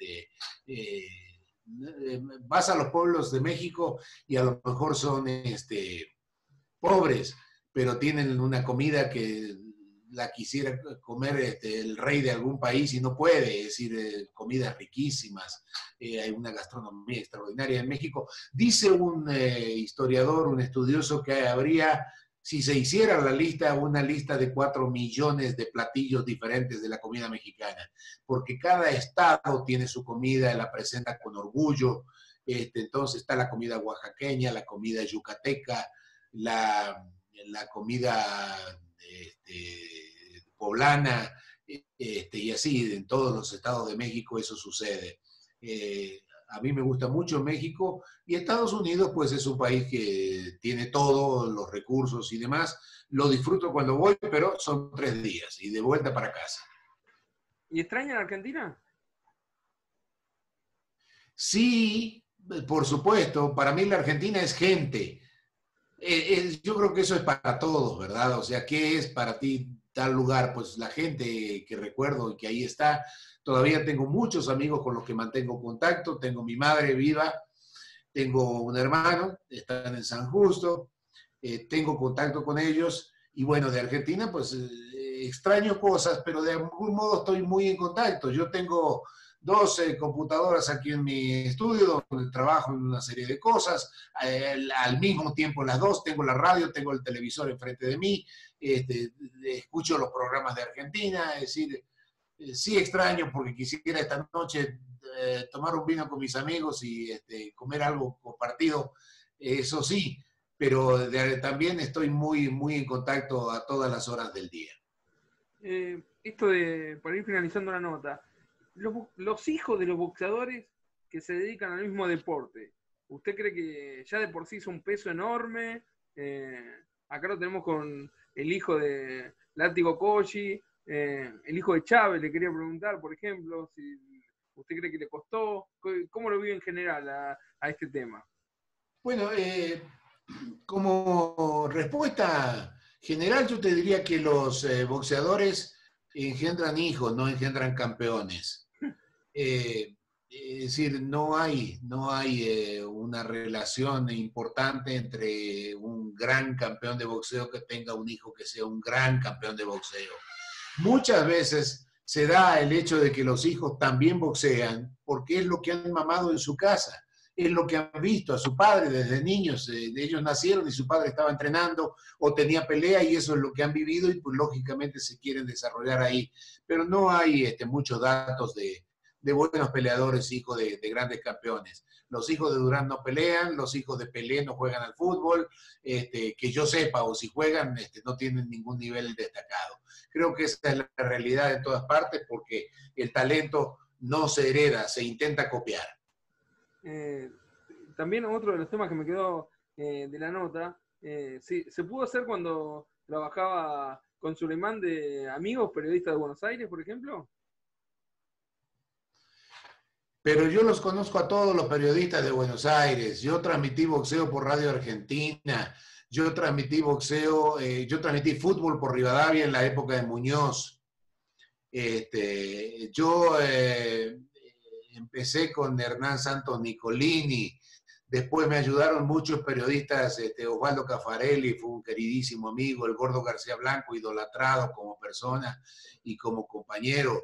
Vas a los pueblos de México y a lo mejor son pobres, pero tienen una comida que la quisiera comer el rey de algún país y no puede, es decir, comidas riquísimas, hay una gastronomía extraordinaria en México. Dice un historiador, un estudioso, que habría, si se hiciera una lista de 4 millones de platillos diferentes de la comida mexicana, porque cada estado tiene su comida, la presenta con orgullo. Entonces está la comida oaxaqueña, la comida yucateca, la comida poblana, y así en todos los estados de México eso sucede. A mí me gusta mucho México, y Estados Unidos pues es un país que tiene todos los recursos y demás. Lo disfruto cuando voy, pero son 3 días y de vuelta para casa. ¿Y extrañan Argentina? Sí, por supuesto, para mí la Argentina es gente. Yo creo que eso es para todos, ¿verdad? O sea, ¿qué es para ti tal lugar? Pues la gente que recuerdo y que ahí está. Todavía tengo muchos amigos con los que mantengo contacto. Tengo mi madre viva, tengo un hermano, están en San Justo, tengo contacto con ellos. Y bueno, de Argentina, pues extraño cosas, pero de algún modo estoy muy en contacto. Yo tengo dos computadoras aquí en mi estudio donde trabajo en una serie de cosas. Al mismo tiempo las dos, tengo la radio, tengo el televisor enfrente de mí, escucho los programas de Argentina, es decir, sí extraño porque quisiera esta noche tomar un vino con mis amigos y comer algo compartido, eso sí, pero también estoy muy, muy en contacto a todas las horas del día. Esto de, para ir finalizando la nota, los hijos de los boxeadores que se dedican al mismo deporte, ¿usted cree que ya de por sí es un peso enorme? Acá lo tenemos con el hijo de Látigo Koji, el hijo de Chávez, le quería preguntar, por ejemplo, si usted cree que le costó, ¿cómo lo vive en general a este tema? Bueno, como respuesta general, yo te diría que los boxeadores engendran hijos, no engendran campeones. Es decir, no hay una relación importante entre un gran campeón de boxeo que tenga un hijo que sea un gran campeón de boxeo. Muchas veces se da el hecho de que los hijos también boxean porque es lo que han mamado en su casa, es lo que han visto a su padre desde niños, ellos nacieron y su padre estaba entrenando o tenía pelea y eso es lo que han vivido y pues lógicamente se quieren desarrollar ahí. Pero no hay muchos datos de buenos peleadores, hijos de grandes campeones. Los hijos de Durán no pelean, los hijos de Pelé no juegan al fútbol, que yo sepa, o si juegan, no tienen ningún nivel destacado. Creo que esa es la realidad en todas partes porque el talento no se hereda, se intenta copiar. Eh, También otro de los temas que me quedó de la nota, sí, se pudo hacer cuando trabajaba con Suleimán de Amigos, periodista de Buenos Aires, por ejemplo. Pero yo los conozco a todos los periodistas de Buenos Aires. Yo transmití boxeo por Radio Argentina. Yo transmití fútbol por Rivadavia en la época de Muñoz. Yo empecé con Hernán Santos Nicolini. Después me ayudaron muchos periodistas, Osvaldo Caffarelli fue un queridísimo amigo, el Gordo García Blanco, idolatrado como persona y como compañero.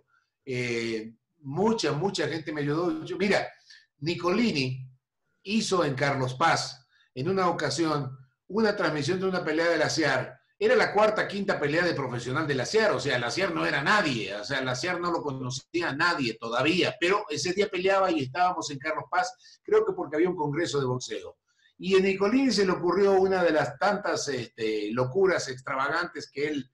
Mucha gente me ayudó. Mira, Nicolini hizo en Carlos Paz, en una ocasión, una transmisión de una pelea de la CIAR. Era la cuarta, quinta pelea de profesional de la CIAR, o sea, la CIAR no era nadie, o sea, la CIAR no lo conocía nadie todavía, pero ese día peleaba y estábamos en Carlos Paz, creo que porque había un congreso de boxeo. Y a Nicolini se le ocurrió una de las tantas locuras extravagantes que él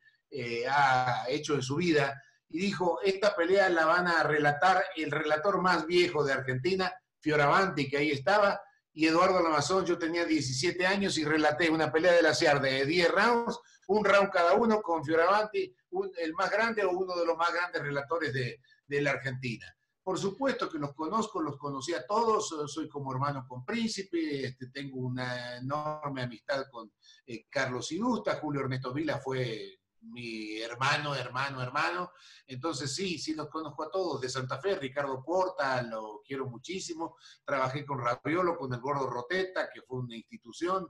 ha hecho en su vida, y dijo, esta pelea la van a relatar el relator más viejo de Argentina, Fioravanti, que ahí estaba, y Eduardo Lamazón. Yo tenía 17 años y relaté una pelea de la CIAR de 10 rounds, un round cada uno con Fioravanti, el más grande o uno de los más grandes relatores de la Argentina. Por supuesto que los conozco, los conocí a todos, soy como hermano con Príncipe, tengo una enorme amistad con Carlos Idusta, Julio Ernesto Vila fue mi hermano. Entonces sí los conozco a todos. De Santa Fe, Ricardo Porta, lo quiero muchísimo. Trabajé con Raviolo, con el Gordo Roteta, que fue una institución.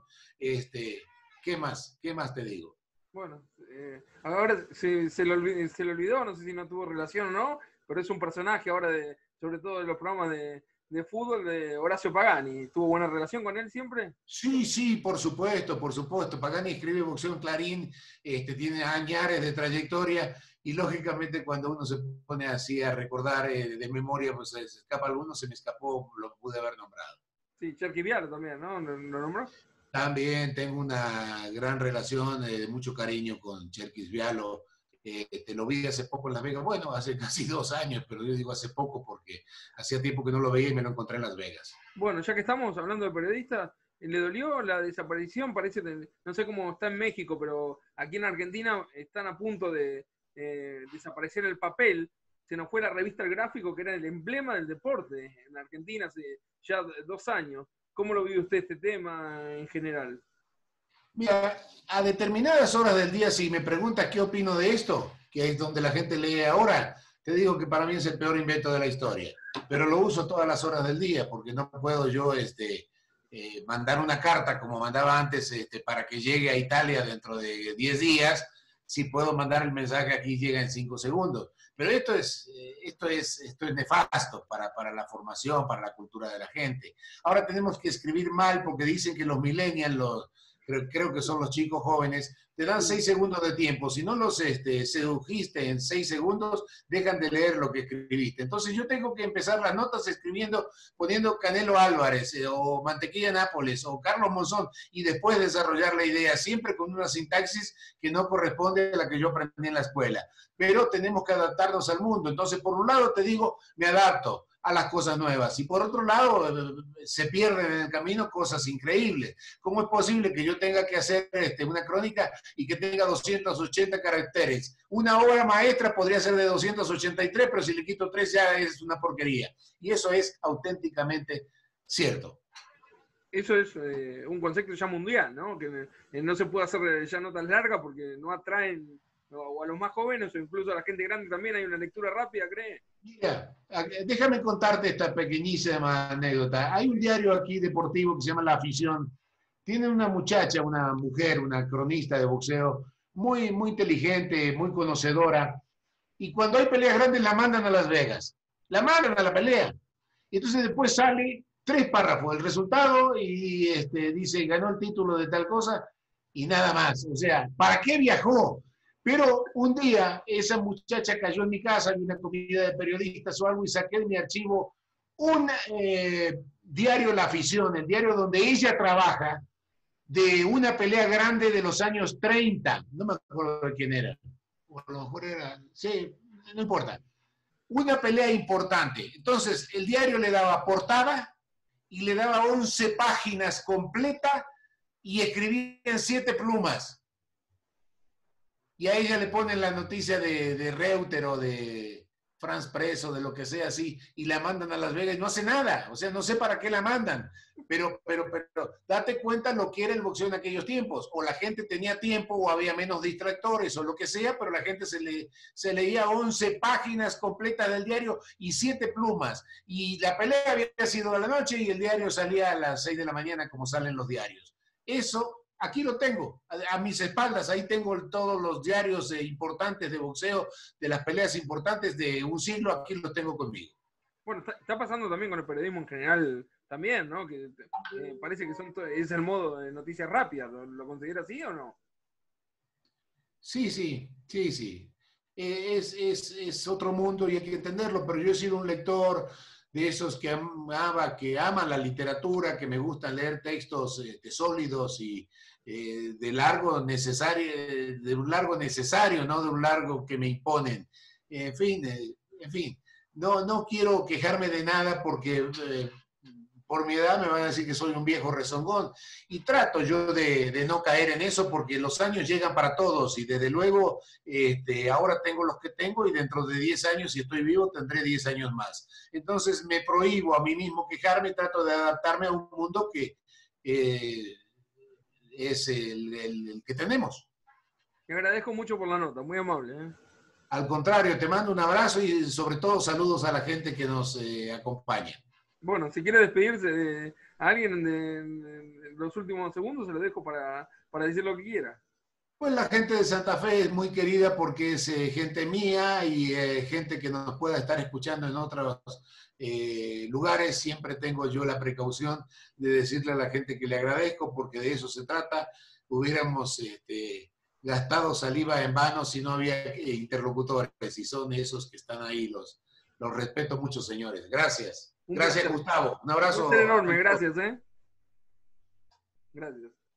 ¿Qué más? ¿Qué más te digo? Bueno, ahora se le olvidó, no sé si no tuvo relación o no, pero es un personaje ahora, sobre todo de los programas de fútbol, de Horacio Pagani. ¿Tuvo buena relación con él siempre? Sí, por supuesto. Pagani escribe boxeo en Clarín, tiene añares de trayectoria y lógicamente cuando uno se pone así a recordar de memoria, pues se escapa alguno, se me escapó, lo pude haber nombrado. Sí, Cherky Vial también, ¿no? ¿Lo nombró? También tengo una gran relación de mucho cariño con Cherkis Vialo. Te lo vi hace poco en Las Vegas, bueno, hace casi 2 años, pero yo digo hace poco porque hacía tiempo que no lo veía y me lo encontré en Las Vegas. Bueno, ya que estamos hablando de periodistas, ¿le dolió la desaparición? Parece, no sé cómo está en México, pero aquí en Argentina están a punto de desaparecer el papel. se nos fue la revista El Gráfico, que era el emblema del deporte en Argentina hace ya 2 años. ¿Cómo lo vive usted este tema en general? Mira, a determinadas horas del día, si me preguntas qué opino de esto, que es donde la gente lee ahora, te digo que para mí es el peor invento de la historia. Pero lo uso todas las horas del día, porque no puedo yo mandar una carta como mandaba antes para que llegue a Italia dentro de 10 días, si puedo mandar el mensaje aquí llega en 5 segundos. Pero esto es nefasto para la formación, para la cultura de la gente. Ahora tenemos que escribir mal porque dicen que los millennials, creo que son los chicos jóvenes, te dan 6 segundos de tiempo. Si no los sedujiste en 6 segundos, dejan de leer lo que escribiste. Entonces yo tengo que empezar las notas poniendo Canelo Álvarez, o Mantequilla Nápoles, o Carlos Monzón, y después desarrollar la idea, siempre con una sintaxis que no corresponde a la que yo aprendí en la escuela. Pero tenemos que adaptarnos al mundo. Entonces, por un lado te digo, me adapto a las cosas nuevas. Y por otro lado, se pierden en el camino cosas increíbles. ¿Cómo es posible que yo tenga que hacer una crónica y que tenga 280 caracteres? Una obra maestra podría ser de 283, pero si le quito 3 ya es una porquería. Y eso es auténticamente cierto. Eso es un concepto ya mundial, ¿no? Que no se puede hacer ya notas largas porque no atraen o a los más jóvenes o incluso a la gente grande también hay una lectura rápida, ¿cree? Mira, déjame contarte esta pequeñísima anécdota. Hay un diario aquí deportivo que se llama La Afición. Tiene una muchacha, una mujer, una cronista de boxeo, muy, muy inteligente, muy conocedora. Y cuando hay peleas grandes la mandan a Las Vegas. La mandan a la pelea. Y entonces después sale 3 párrafos, el resultado, y dice, ganó el título de tal cosa, y nada más. O sea, ¿para qué viajó? Pero un día esa muchacha cayó en mi casa, en una comida de periodistas o algo, y saqué de mi archivo un diario La Afición, el diario donde ella trabaja, de una pelea grande de los años 30. No me acuerdo de quién era. O a lo mejor era, sí, no importa. Una pelea importante. Entonces, el diario le daba portada y le daba 11 páginas completa y escribía en 7 plumas. Y a ella le ponen la noticia de Reuter o de France Press o de lo que sea así, y la mandan a Las Vegas y no hace nada. O sea, no sé para qué la mandan, pero date cuenta lo que era el boxeo en aquellos tiempos. O la gente tenía tiempo o había menos distractores o lo que sea, pero la gente se leía 11 páginas completas del diario y 7 plumas. Y la pelea había sido a la noche y el diario salía a las 6 de la mañana como salen los diarios. Eso aquí lo tengo, a mis espaldas, ahí tengo todos los diarios importantes de boxeo, de las peleas importantes de un siglo, aquí los tengo conmigo. Bueno, está pasando también con el periodismo en general también, ¿no? Que parece que es el modo de noticias rápidas, ¿lo considera así o no? Sí, sí, sí, sí. Es otro mundo y hay que entenderlo, pero yo he sido un lector de esos que aman la literatura, que me gusta leer textos sólidos y de un largo necesario, no de un largo que me imponen. En fin, no quiero quejarme de nada porque por mi edad me van a decir que soy un viejo rezongón y trato yo de no caer en eso porque los años llegan para todos y desde luego ahora tengo los que tengo y dentro de 10 años, si estoy vivo, tendré 10 años más. Entonces me prohíbo a mí mismo quejarme y trato de adaptarme a un mundo que es el que tenemos. Te agradezco mucho por la nota, muy amable, ¿eh? Al contrario, te mando un abrazo y sobre todo saludos a la gente que nos acompaña. Bueno, si quiere despedirse de alguien en los últimos segundos, se lo dejo para decir lo que quiera. Pues la gente de Santa Fe es muy querida porque es gente mía y gente que nos pueda estar escuchando en otros lugares. Siempre tengo yo la precaución de decirle a la gente que le agradezco porque de eso se trata. Hubiéramos gastado saliva en vano si no había interlocutores y son esos que están ahí. Los respeto mucho, señores. Gracias. Gracias, Gustavo. Un abrazo. Un placer enorme, gracias, ¿eh? Gracias.